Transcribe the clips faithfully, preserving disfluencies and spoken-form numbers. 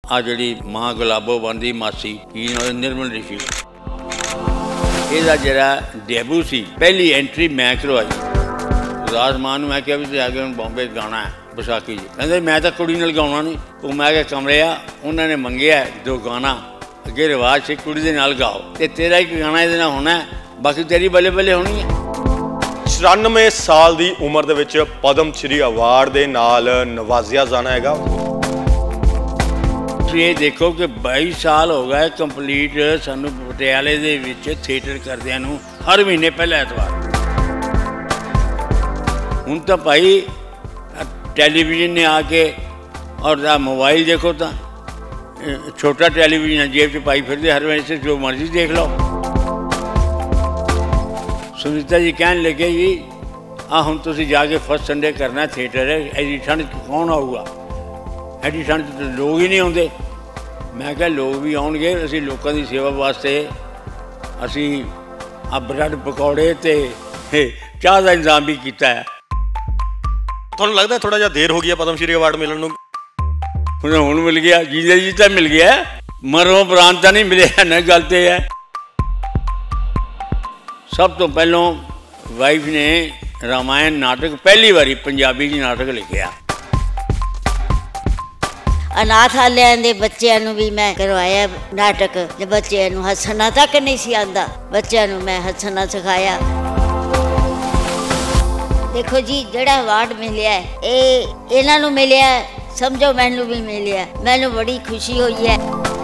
आ जिहड़ी मां गुलाबो बनदी मासी की निर्मल ऋषि, ਇਹਦਾ ਜਿਹੜਾ ਡੈਬੂ ਸੀ ਪਹਿਲੀ ਐਂਟਰੀ ਮੈਂ ਕਰਵਾਈ। ਉਦਾਸ ਮਾਂ ਨੂੰ ਮੈਂ ਕਿਹਾ ਵੀ ਤੇ ਆ ਕੇ ਹੁਣ ਬੰਬੇ ਗਾਣਾ ਹੈ ਵਿਸਾਖੀ ਜੀ। ਕਹਿੰਦੇ ਮੈਂ ਤਾਂ ਕੁੜੀ ਨਾਲ ਗਾਉਣਾ ਨਹੀਂ। ਉਹ ਮੈਂ ਕਿਹਾ ਕਮਰੇ ਆ ਉਹਨਾਂ ਨੇ ਮੰਗਿਆ ਜੋ ਗਾਣਾ ਅੱਗੇ ਰਿਵਾਜ਼ ਸੀ ਕੁੜੀ ਦੇ ਨਾਲ ਗਾਓ ਤੇ ਤੇਰਾ ਇੱਕ ਗਾਣਾ ਇਹਦੇ ਨਾਲ ਹੋਣਾ, ਬਾਕੀ ਤੇਰੀ ਬੱਲੇ ਬੱਲੇ ਹੋਣੀ ਹੈ। ਚੁਰਾਨਵੇਂ ਸਾਲ ਦੀ ਉਮਰ ਦੇ ਵਿੱਚ ਪਦਮ ਸ਼੍ਰੀ ਅਵਾਰਡ ਦੇ ਨਾਲ ਨਵਾਜ਼ਿਆ ਜਾਣਾ ਹੈਗਾ। ये देखो कि बाई साल हो गए कंप्लीट सानू पटियाले दे विच थिएटर करदियां नूं हर महीने पहला एतवार। हुण तां भाई टैलीविजन ने आके और मोबाइल देखो तो छोटा टैलीविजन जेब च पाई फिरदे हर वैसे जो मर्जी देख लो। सुनीता जी कहन लगे जी आ हुण तुसीं जाके फर्स्ट संडे करना थिएटर है, ऐसी ठंड कौन आऊगा, ਐਡੀ ਠੰਡ 'ਚ ਲੋਕ ਹੀ ਨਹੀਂ ਆਉਂਦੇ। ਮੈਂ ਕਿਹਾ ਲੋਕ ਵੀ ਆਉਣਗੇ, ਅਸੀਂ ਲੋਕਾਂ ਦੀ ਸੇਵਾ ਵਾਸਤੇ ਅਸੀਂ ਆ ਬਰੈਡ ਪਕੌੜੇ ਤੇ ਚਾਹ ਦਾ ਇੰਤਜ਼ਾਮ ਵੀ ਕੀਤਾ ਹੈ। ਤੁਹਾਨੂੰ ਲੱਗਦਾ ਥੋੜਾ ਜਿਹਾ ਦੇਰ ਹੋ ਗਈ ਹੈ ਪਦਮ ਸ਼੍ਰੀ ਅਵਾਰਡ ਮਿਲਣ ਨੂੰ? ਹੁਣ ਹੁਣ ਮਿਲ ਗਿਆ, ਜੀਦੇ ਜੀ ਤਾਂ ਮਿਲ ਗਿਆ, ਮਰੋਂ ਪ੍ਰਾਂਤ ਤਾਂ ਨਹੀਂ ਮਿਲਿਆ ਨਾ। ਗੱਲ ਤੇ ਹੈ ਸਭ ਤੋਂ ਪਹਿਲਾਂ ਵਾਈਫ ਨੇ ਰਾਮਾਇਣ ਨਾਟਕ ਪਹਿਲੀ ਵਾਰੀ ਪੰਜਾਬੀ 'ਚ ਨਾਟਕ ਲਿਖਿਆ। ਅਨਾਥਾਲਿਆਂ ਦੇ ਬੱਚਿਆਂ ਨੂੰ ਵੀ ਮੈਂ ਕਰਵਾਇਆ ਨਾਟਕ, ਜੇ ਬੱਚਿਆਂ ਨੂੰ ਹੱਸਣਾ ਤੱਕ ਨਹੀਂ ਸੀ ਆਉਂਦਾ, ਬੱਚਿਆਂ ਨੂੰ ਮੈਂ ਹੱਸਣਾ ਸਿਖਾਇਆ। ਦੇਖੋ ਜੀ ਜਿਹੜਾ ਅਵਾਰਡ ਮਿਲਿਆ ਇਹ ਇਹਨਾਂ ਨੂੰ ਮਿਲਿਆ, ਸਮਝੋ ਮੈਨੂੰ ਵੀ ਮਿਲਿਆ, ਮੈਨੂੰ ਬੜੀ ਖੁਸ਼ੀ ਹੋਈ ਹੈ।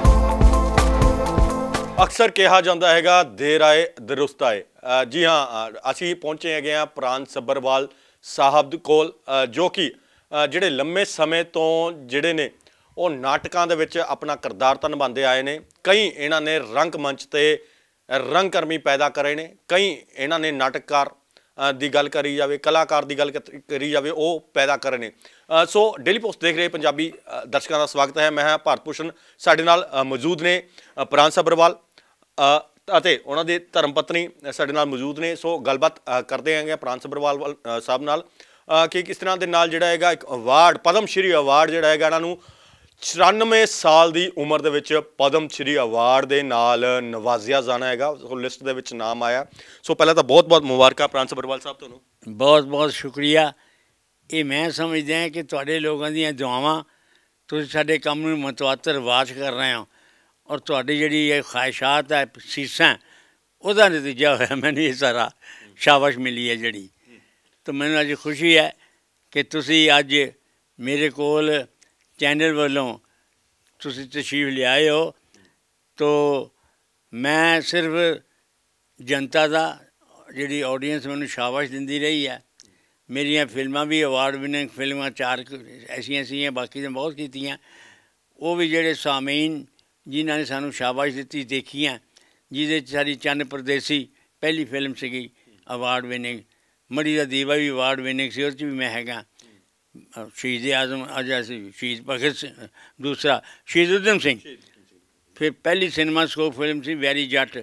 ਅਕਸਰ ਕਿਹਾ ਜਾਂਦਾ ਹੈਗਾ ਦੇਰ ਆਏ ਦਰੁਸਤ ਆਏ। ਜੀ ਹਾਂ, ਅਸੀਂ ਪਹੁੰਚੇ ਹੈਗੇ ਹਾਂ ਪ੍ਰਾਂਤ ਸੱਭਰਵਾਲ ਸਾਹਿਬ ਕੋਲ, ਜੋ ਕਿ ਜਿਹੜੇ ਲੰਮੇ ਸਮੇਂ ਤੋਂ ਜਿਹੜੇ ਨੇ ਉਹ ਨਾਟਕਾਂ ਦੇ ਵਿੱਚ ਆਪਣਾ ਕਿਰਦਾਰ ਤਾਂ ਨਿਭਾਉਂਦੇ ਆਏ ਨੇ। ਕਈ ਇਹਨਾਂ ਨੇ ਰੰਗ ਮੰਚ 'ਤੇ ਰੰਗਕਰਮੀ ਪੈਦਾ ਕਰੇ ਨੇ, ਕਈ ਇਹਨਾਂ ਨੇ ਨਾਟਕਕਾਰ ਦੀ ਗੱਲ ਕਰੀ ਜਾਵੇ, ਕਲਾਕਾਰ ਦੀ ਗੱਲ ਕਰੀ ਜਾਵੇ, ਉਹ ਪੈਦਾ ਕਰੇ ਨੇ। ਸੋ ਡੇਲੀ ਪੋਸਟ ਦੇਖ ਰਹੇ ਪੰਜਾਬੀ ਦਰਸ਼ਕਾਂ ਦਾ ਸਵਾਗਤ ਹੈ। ਮੈਂ ਹਾਂ ਭਾਰਤ ਭੂਸ਼ਣ, ਸਾਡੇ ਨਾਲ ਮੌਜੂਦ ਨੇ ਪ੍ਰਾਂਤ ਸੱਭਰਵਾਲ ਅਤੇ ਉਹਨਾਂ ਦੇ ਧਰਮ ਪਤਨੀ ਸਾਡੇ ਨਾਲ ਮੌਜੂਦ ਨੇ। ਸੋ ਗੱਲਬਾਤ ਕਰਦੇ ਹੈਗੇ ਪ੍ਰਾਂਤ ਸੱਭਰਵਾਲ ਸਾਹਿਬ ਨਾਲ ਕਿ ਕਿਸ ਤਰ੍ਹਾਂ ਦੇ ਨਾਲ ਜਿਹੜਾ ਹੈਗਾ ਇੱਕ ਅਵਾਰਡ ਪਦਮ ਸ਼੍ਰੀ ਅਵਾਰਡ ਜਿਹੜਾ ਹੈਗਾ ਇਹਨਾਂ ਨੂੰ ਚੁਰਾਨਵੇਂ ਸਾਲ ਦੀ ਉਮਰ ਦੇ ਵਿੱਚ ਪਦਮ ਸ਼੍ਰੀ ਅਵਾਰਡ ਦੇ ਨਾਲ ਨਵਾਜ਼ਿਆ ਜਾਣਾ ਹੈਗਾ। ਉਹ ਲਿਸਟ ਦੇ ਵਿੱਚ ਨਾਮ ਆਇਆ। ਸੋ ਪਹਿਲਾਂ ਤਾਂ ਬਹੁਤ ਬਹੁਤ ਮੁਬਾਰਕਾਂ ਪ੍ਰਾਂਤ ਸੱਭਰਵਾਲ ਸਾਹਿਬ ਤੁਹਾਨੂੰ। ਬਹੁਤ ਬਹੁਤ ਸ਼ੁਕਰੀਆ। ਇਹ ਮੈਂ ਸਮਝਦਾ ਹਾਂ ਕਿ ਤੁਹਾਡੇ ਲੋਕਾਂ ਦੀਆਂ ਦੁਆਵਾਂ, ਤੁਸੀਂ ਸਾਡੇ ਕੰਮ ਨੂੰ ਮਤਵਾਤਰ ਵਾਚ ਕਰ ਰਹੇ ਹੋ ਔਰ ਤੁਹਾਡੀ ਜਿਹੜੀ ਇਹ ਖਾਹਿਸ਼ਾਤ ਹੈ ਸੀਸਾਂ, ਉਹਦਾ ਨਤੀਜਾ ਹੋਇਆ ਮੈਨੂੰ ਇਹ ਸਾਰਾ ਸ਼ਾਬਾਸ਼ ਮਿਲੀ ਹੈ ਜਿਹੜੀ। ਤਾਂ ਮੈਨੂੰ ਅੱਜ ਖੁਸ਼ੀ ਹੈ ਕਿ ਤੁਸੀਂ ਅੱਜ ਮੇਰੇ ਕੋਲ ਚੈਨਲ ਵੱਲੋਂ ਤੁਸੀਂ ਤਸ਼ਰੀਫ ਲਿਆਏ ਹੋ। ਤੋ ਮੈਂ ਸਿਰਫ ਜਨਤਾ ਦਾ ਜਿਹੜੀ ਆਡੀਅੰਸ ਮੈਨੂੰ ਸ਼ਾਬਾਸ਼ ਦਿੰਦੀ ਰਹੀ ਹੈ। ਮੇਰੀਆਂ ਫਿਲਮਾਂ ਵੀ ਅਵਾਰਡ ਵਿਨਿੰਗ ਫਿਲਮਾਂ ਚਾਰ ਐਸੀਆਂ ਸੀਗੀਆਂ, ਬਾਕੀ ਤਾਂ ਬਹੁਤ ਕੀਤੀਆਂ। ਉਹ ਵੀ ਜਿਹੜੇ ਸਾਮੀਨ ਜਿਨ੍ਹਾਂ ਨੇ ਸਾਨੂੰ ਸ਼ਾਬਾਸ਼ ਦਿੱਤੀ ਦੇਖੀਆਂ, ਜਿਹਦੇ 'ਚ ਸਾਡੀ ਚੰਨ ਪਰਦੇਸੀ ਪਹਿਲੀ ਫਿਲਮ ਸੀਗੀ ਅਵਾਰਡ ਵਿਨਿੰਗ, ਮੜੀ ਦਾ ਦੀਵਾ ਵੀ ਅਵਾਰਡ ਵਿਨਿੰਗ ਸੀ, ਉਹਦੇ 'ਚ ਵੀ ਮੈਂ ਹੈਗਾ। ਸ਼ਹੀਦ ਆਜ਼ਮ ਅੱਜ ਅਸੀਂ ਸ਼ਹੀਦ ਭਗਤ ਸਿੰਘ, ਦੂਸਰਾ ਸ਼ਹੀਦ ਊਧਮ ਸਿੰਘ। ਫਿਰ ਪਹਿਲੀ ਸਿਨੇਮਾ ਸਕੋਪ ਫਿਲਮ ਸੀ ਵੈਰੀ ਜੱਟ,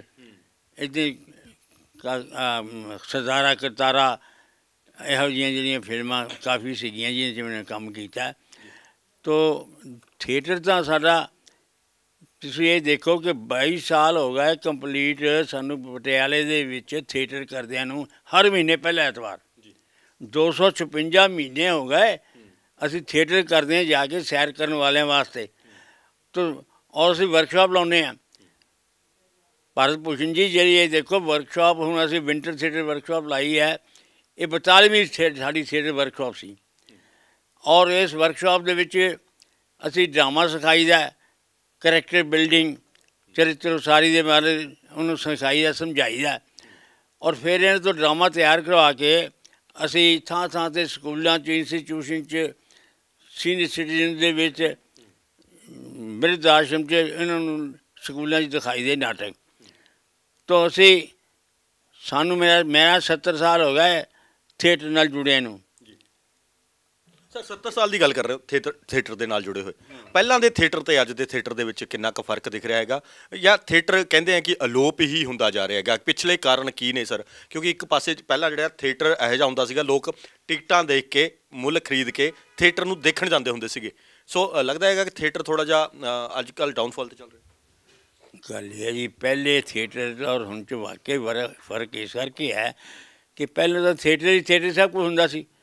ਇੱਦਾਂ ਸਰਦਾਰਾ ਕਰਤਾਰਾ, ਇਹੋ ਜਿਹੀਆਂ ਜਿਹੜੀਆਂ ਫਿਲਮਾਂ ਕਾਫੀ ਸੀਗੀਆਂ ਜਿਹਦੇ 'ਚ ਮੈਂ ਕੰਮ ਕੀਤਾ। ਤੋ ਥੀਏਟਰ ਤਾਂ ਸਾਡਾ ਤੁਸੀਂ ਇਹ ਦੇਖੋ ਕਿ ਬਾਈ ਸਾਲ ਹੋ ਗਏ ਕੰਪਲੀਟ ਸਾਨੂੰ ਪਟਿਆਲੇ ਦੇ ਵਿੱਚ ਥੀਏਟਰ ਕਰਦਿਆਂ ਨੂੰ ਹਰ ਮਹੀਨੇ ਪਹਿਲਾ ਐਤਵਾਰ। ਦੋ ਸੌ ਛਪੰਜਾ ਮਹੀਨੇ ਹੋ ਗਏ ਅਸੀਂ ਥੀਏਟਰ ਕਰਦੇ ਹਾਂ ਜਾ ਕੇ ਸੈਰ ਕਰਨ ਵਾਲਿਆਂ ਵਾਸਤੇ। ਤੋ ਔਰ ਅਸੀਂ ਵਰਕਸ਼ਾਪ ਲਾਉਂਦੇ ਹਾਂ। ਭਾਰਤ ਭੂਸ਼ਣ ਜੀ ਜਿਹੜੀ ਇਹ ਦੇਖੋ ਵਰਕਸ਼ਾਪ ਹੁਣ ਅਸੀਂ ਵਿੰਟਰ ਥੀਏਟਰ ਵਰਕਸ਼ਾਪ ਲਾਈ ਹੈ, ਇਹ ਬਤਾਲੀਵੀਂ ਸਾਡੀ ਥੀਏਟਰ ਵਰਕਸ਼ਾਪ ਸੀ। ਔਰ ਇਸ ਵਰਕਸ਼ਾਪ ਦੇ ਵਿੱਚ ਅਸੀਂ ਡਰਾਮਾ ਸਿਖਾਈਦਾ, ਕਰੈਕਟਰ ਬਿਲਡਿੰਗ, ਚਰਿੱਤਰ ਉਸਾਰੀ ਦੇ ਬਾਰੇ ਉਹਨੂੰ ਸਿਖਾਈਦਾ, ਸਮਝਾਈਦਾ। ਔਰ ਫਿਰ ਇਹਨਾਂ ਤੋਂ ਡਰਾਮਾ ਤਿਆਰ ਕਰਵਾ ਕੇ ਅਸੀਂ ਥਾਂ ਥਾਂ 'ਤੇ ਸਕੂਲਾਂ 'ਚ, ਇੰਸਟੀਟਿਊਸ਼ਨ 'ਚ, ਸੀਨੀਅਰ ਸਿਟੀਜ਼ਨ ਦੇ ਵਿੱਚ, ਬਿਰਧ ਆਸ਼ਰਮ 'ਚ ਇਹਨਾਂ ਨੂੰ ਸਕੂਲਾਂ 'ਚ ਦਿਖਾਈ ਦੇ ਨਾਟਕ। ਤਾਂ ਅਸੀਂ ਸਾਨੂੰ ਮੇਰਾ ਮੇਰਾ ਸੱਤਰ ਸਾਲ ਹੋ ਗਏ ਥੀਏਟਰ ਨਾਲ ਜੁੜਿਆਂ ਨੂੰ। ਸਰ ਸੱਤਰ ਸਾਲ ਦੀ ਗੱਲ ਕਰ ਰਹੇ ਹੋ ਥੀਏਟਰ ਥੀਏਟਰ ਦੇ ਨਾਲ ਜੁੜੇ ਹੋਏ, ਪਹਿਲਾਂ ਦੇ ਥੀਏਟਰ ਅਤੇ ਅੱਜ ਦੇ ਥੀਏਟਰ ਦੇ ਵਿੱਚ ਕਿੰਨਾ ਕੁ ਫਰਕ ਦਿਖ ਰਿਹਾ ਹੈਗਾ, ਜਾਂ ਥੀਏਟਰ ਕਹਿੰਦੇ ਆ ਕਿ ਅਲੋਪ ਹੀ ਹੁੰਦਾ ਜਾ ਰਿਹਾ ਹੈਗਾ? ਪਿਛਲੇ ਕਾਰਨ ਕੀ ਨੇ ਸਰ? ਕਿਉਂਕਿ ਇੱਕ ਪਾਸੇ ਪਹਿਲਾਂ ਜਿਹੜਾ ਥੀਏਟਰ ਇਹੋ ਜਿਹਾ ਹੁੰਦਾ ਸੀਗਾ, ਲੋਕ ਟਿਕਟਾਂ ਦੇਖ ਕੇ ਮੁੱਲ ਖਰੀਦ ਕੇ ਥੀਏਟਰ ਨੂੰ ਦੇਖਣ ਜਾਂਦੇ ਹੁੰਦੇ ਸੀਗੇ। ਸੋ ਅ, ਲੱਗਦਾ ਹੈਗਾ ਕਿ ਥੀਏਟਰ ਥੋੜਾ ਜਿਹਾ ਅ, ਅੱਜ ਕੱਲ੍ਹ ਡਾਊਨਫਾਲ ਤੇ ਚੱਲ ਰਿਹਾ। ਗੱਲ ਇਹ ਹੈ ਜੀ, ਪਹਿਲੇ ਥੀਏਟਰ ਔਰ ਹੁਣ 'ਚ ਵਾਕਈ ਫਰਕ ਫਰਕ ਇਸ ਕਰਕੇ ਹੈ ਕਿ ਪਹਿਲਾਂ ਤਾਂ ਥੀਏਟਰ ਹੀ ਥੀਏਟਰ ਸਭ ਕੁਛ ਹੁੰਦਾ ਸੀ।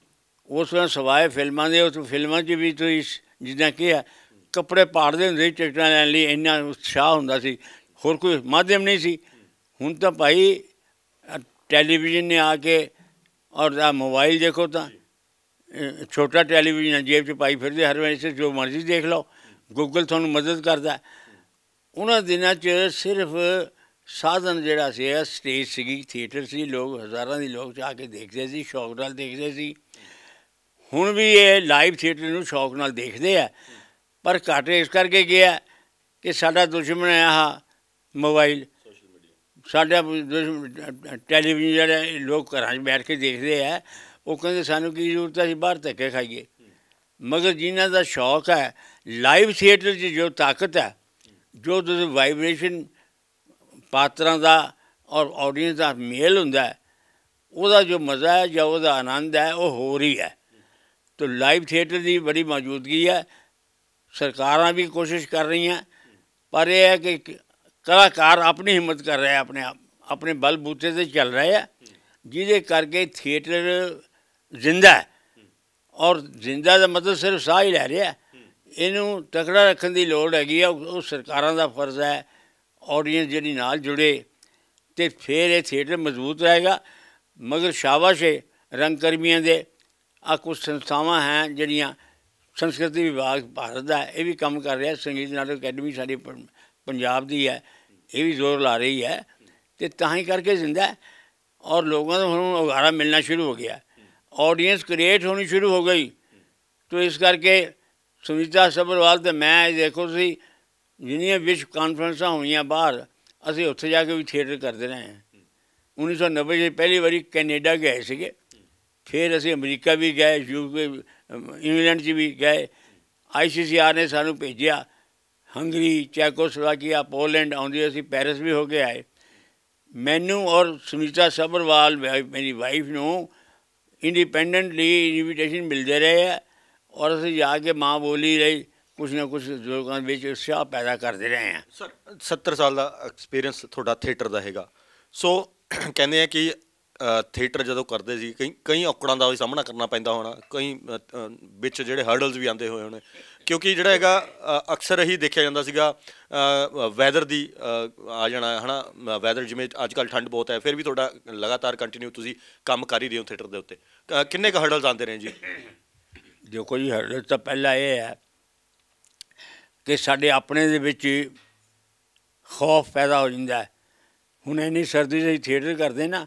ਉਸ ਵੇਲੇ ਸਵਾਏ ਫਿਲਮਾਂ ਦੇ, ਉਸ ਫਿਲਮਾਂ 'ਚ ਵੀ ਤੁਸੀਂ ਜਿੱਦਾਂ ਕਿਹਾ ਕੱਪੜੇ ਪਾੜਦੇ ਹੁੰਦੇ ਸੀ ਟਿਕਟਾਂ ਲੈਣ ਲਈ, ਇੰਨਾ ਉਤਸ਼ਾਹ ਹੁੰਦਾ ਸੀ, ਹੋਰ ਕੋਈ ਮਾਧਿਅਮ ਨਹੀਂ ਸੀ। ਹੁਣ ਤਾਂ ਭਾਈ ਟੈਲੀਵਿਜ਼ਨ ਨੇ ਆ ਕੇ, ਔਰ ਆਹ ਮੋਬਾਈਲ ਦੇਖੋ ਤਾਂ ਅ, ਛੋਟਾ ਟੈਲੀਵਿਜ਼ਨ ਜੇਬ 'ਚ ਪਾਈ ਫਿਰਦੇ ਹਰ ਵੇਲੇ, ਜੋ ਮਰਜ਼ੀ ਦੇਖ ਲਓ, ਗੂਗਲ ਤੁਹਾਨੂੰ ਮਦਦ ਕਰਦਾ। ਉਹਨਾਂ ਦਿਨਾਂ 'ਚ ਸਿਰਫ ਸਾਧਨ ਜਿਹੜਾ ਸੀ ਸਟੇਜ ਸੀਗੀ, ਥੀਏਟਰ ਸੀ, ਲੋਕ ਹਜ਼ਾਰਾਂ ਦੀ ਲੋਕ ਜਾ ਕੇ ਦੇਖਦੇ ਸੀ, ਸ਼ੌਕ ਨਾਲ ਦੇਖਦੇ ਸੀ। ਹੁਣ ਵੀ ਇਹ ਲਾਈਵ ਥੀਏਟਰ ਨੂੰ ਸ਼ੌਕ ਨਾਲ ਦੇਖਦੇ ਆ, ਪਰ ਘੱਟ ਇਸ ਕਰਕੇ ਗਿਆ ਕਿ ਸਾਡਾ ਦੁਸ਼ਮਣ ਹੈ ਆਹ ਮੋਬਾਈਲ, ਸਾਡਾ ਦੁਸ਼ਮਣ ਟੈਲੀਵਿਜ਼ਨ ਜਿਹੜਾ ਲੋਕ ਘਰਾਂ 'ਚ ਬੈਠ ਕੇ ਦੇਖਦੇ ਆ। ਉਹ ਕਹਿੰਦੇ ਸਾਨੂੰ ਕੀ ਜ਼ਰੂਰਤ ਹੈ, ਅਸੀਂ ਬਾਹਰ ਧੱਕੇ ਖਾਈਏ। ਮਗਰ ਜਿਨ੍ਹਾਂ ਦਾ ਸ਼ੌਕ ਹੈ ਲਾਈਵ ਥੀਏਟਰ 'ਚ ਜੋ ਤਾਕਤ ਹੈ, ਜੋ ਤੁਸੀਂ ਵਾਈਬ੍ਰੇਸ਼ਨ ਪਾਤਰਾਂ ਦਾ ਔਰ ਆਡੀਅੰਸ ਦਾ ਮੇਲ ਹੁੰਦਾ ਹੈ, ਉਹਦਾ ਜੋ ਮਜ਼ਾ ਹੈ ਜਾਂ ਉਹਦਾ ਆਨੰਦ ਹੈ ਉਹ ਹੋਰ ਹੀ ਹੈ। ਤੋ ਲਾਈਵ ਥੀਏਟਰ ਦੀ ਬੜੀ ਮੌਜੂਦਗੀ ਹੈ। ਸਰਕਾਰਾਂ ਵੀ ਕੋਸ਼ਿਸ਼ ਕਰ ਰਹੀਆਂ, ਪਰ ਇਹ ਹੈ ਕਿ ਕਲਾਕਾਰ ਆਪਣੀ ਹਿੰਮਤ ਕਰ ਰਹੇ, ਆਪਣੇ ਆਪ ਆਪਣੇ ਬਲ ਬੂਤੇ 'ਤੇ ਚੱਲ ਰਹੇ ਆ, ਜਿਹਦੇ ਕਰਕੇ ਥੀਏਟਰ ਜ਼ਿੰਦਾ ਹੈ। ਔਰ ਜ਼ਿੰਦਾ ਦਾ ਮਤਲਬ ਸਿਰਫ ਸਾਹ ਹੀ ਲੈ ਰਿਹਾ, ਇਹਨੂੰ ਤਕੜਾ ਰੱਖਣ ਦੀ ਲੋੜ ਹੈਗੀ ਆ। ਉਹ ਸਰਕਾਰਾਂ ਦਾ ਫਰਜ਼ ਹੈ, ਆਡੀਅੰਸ ਜਿਹੜੀ ਨਾਲ ਜੁੜੇ, ਅਤੇ ਫਿਰ ਇਹ ਥੀਏਟਰ ਮਜ਼ਬੂਤ ਰਹੇਗਾ। ਮਗਰ ਸ਼ਾਬਾਸ਼ ਹੈ ਰੰਗਕਰਮੀਆਂ ਦੇ, ਆਹ ਕੁਛ ਸੰਸਥਾਵਾਂ ਹੈ ਜਿਹੜੀਆਂ, ਸੰਸਕ੍ਰਿਤੀ ਵਿਭਾਗ ਭਾਰਤ ਦਾ ਇਹ ਵੀ ਕੰਮ ਕਰ ਰਿਹਾ, ਸੰਗੀਤ ਨਾਟਕ ਅਕੈਡਮੀ ਸਾਡੀ ਪੰਜਾਬ ਦੀ ਹੈ, ਇਹ ਵੀ ਜ਼ੋਰ ਲਾ ਰਹੀ ਹੈ, ਅਤੇ ਤਾਂ ਹੀ ਕਰਕੇ ਜ਼ਿੰਦਾ। ਔਰ ਲੋਕਾਂ ਨੂੰ ਹੁਣ ਉਗਾਰਾ ਮਿਲਣਾ ਸ਼ੁਰੂ ਹੋ ਗਿਆ, ਆਡੀਅੰਸ ਕ੍ਰੀਏਟ ਹੋਣੀ ਸ਼ੁਰੂ ਹੋ ਗਈ। ਤੋ ਇਸ ਕਰਕੇ ਸੁਨੀਤਾ ਸੱਭਰਵਾਲ ਅਤੇ ਮੈਂ ਦੇਖੋ ਤੁਸੀਂ ਜਿੰਨੀਆਂ ਵਿਸ਼ਵ ਕਾਨਫਰੰਸਾਂ ਹੋਈਆਂ ਬਾਹਰ, ਅਸੀਂ ਉੱਥੇ ਜਾ ਕੇ ਵੀ ਥੀਏਟਰ ਕਰਦੇ ਰਹੇ ਹਾਂ। ਉੱਨੀ ਸੌ ਨੱਬੇ 'ਚ ਪਹਿਲੀ ਵਾਰੀ ਕੈਨੇਡਾ ਗਏ ਸੀਗੇ, ਫਿਰ ਅਸੀਂ ਅਮਰੀਕਾ ਵੀ ਗਏ, ਯੂਕੇ, ਇੰਗਲੈਂਡ 'ਚ ਵੀ ਗਏ। ਆਈ ਸੀ ਸੀ ਆਰ ਨੇ ਸਾਨੂੰ ਭੇਜਿਆ, ਹੰਗਰੀ, ਚੈਕੋਸਲੋਵਾਕੀਆ, ਪੋਲੈਂਡ ਆਉਂਦੀ, ਅਸੀਂ ਪੈਰਿਸ ਵੀ ਹੋ ਕੇ ਆਏ। ਮੈਨੂੰ ਔਰ ਸੁਨੀਤਾ ਸੱਭਰਵਾਲ ਮੇਰੀ ਵਾਈਫ ਨੂੰ ਇੰਡੀਪੈਂਡੈਂਟਲੀ ਇਨਵੀਟੇਸ਼ਨ ਮਿਲਦੇ ਰਹੇ ਹੈ, ਔਰ ਅਸੀਂ ਜਾ ਕੇ ਮਾਂ ਬੋਲੀ ਲਈ ਕੁਛ ਨਾ ਕੁਛ ਲੋਕਾਂ ਵਿੱਚ ਉਤਸ਼ਾਹ ਪੈਦਾ ਕਰਦੇ ਰਹੇ ਹਾਂ। ਸਰ ਸੱਤਰ ਸਾਲ ਦਾ ਐਕਸਪੀਰੀਅੰਸ ਤੁਹਾਡਾ ਥੀਏਟਰ ਦਾ ਹੈਗਾ, ਸੋ ਕਹਿੰਦੇ ਆ ਕਿ ਥੀਏਟਰ ਜਦੋਂ ਕਰਦੇ ਸੀ ਕਈ ਕਈ ਔਕੜਾਂ ਦਾ ਵੀ ਸਾਹਮਣਾ ਕਰਨਾ ਪੈਂਦਾ ਹੋਣਾ, ਕਈ ਵਿੱਚ ਜਿਹੜੇ ਹਰਡਲਸ ਵੀ ਆਉਂਦੇ ਹੋਏ ਹੋਣੇ, ਕਿਉਂਕਿ ਜਿਹੜਾ ਹੈਗਾ ਅਕਸਰ ਹੀ ਦੇਖਿਆ ਜਾਂਦਾ ਸੀਗਾ ਵੈਦਰ ਦੀ ਆ ਜਾਣਾ ਹੈ ਨਾ, ਵੈਦਰ ਜਿਵੇਂ ਅੱਜ ਕੱਲ੍ਹ ਠੰਡ ਬਹੁਤ ਹੈ, ਫਿਰ ਵੀ ਤੁਹਾਡਾ ਲਗਾਤਾਰ ਕੰਟੀਨਿਊ ਤੁਸੀਂ ਕੰਮ ਕਰ ਹੀ ਰਹੇ ਹੋ ਥੀਏਟਰ ਦੇ ਉੱਤੇ, ਕਿੰਨੇ ਕੁ ਹਰਡਲਸ ਆਉਂਦੇ ਰਹੇ ਜੀ? ਦੇਖੋ ਜੀ, ਹਰਡਲ ਤਾਂ ਪਹਿਲਾਂ ਇਹ ਹੈ ਕਿ ਸਾਡੇ ਆਪਣੇ ਦੇ ਵਿੱਚ ਖੌਫ ਪੈਦਾ ਹੋ ਜਾਂਦਾ ਹੈ। ਹੁਣ ਇੰਨੀ ਸਰਦੀ 'ਚ ਅਸੀਂ ਥੀਏਟਰ ਕਰਦੇ ਨਾ,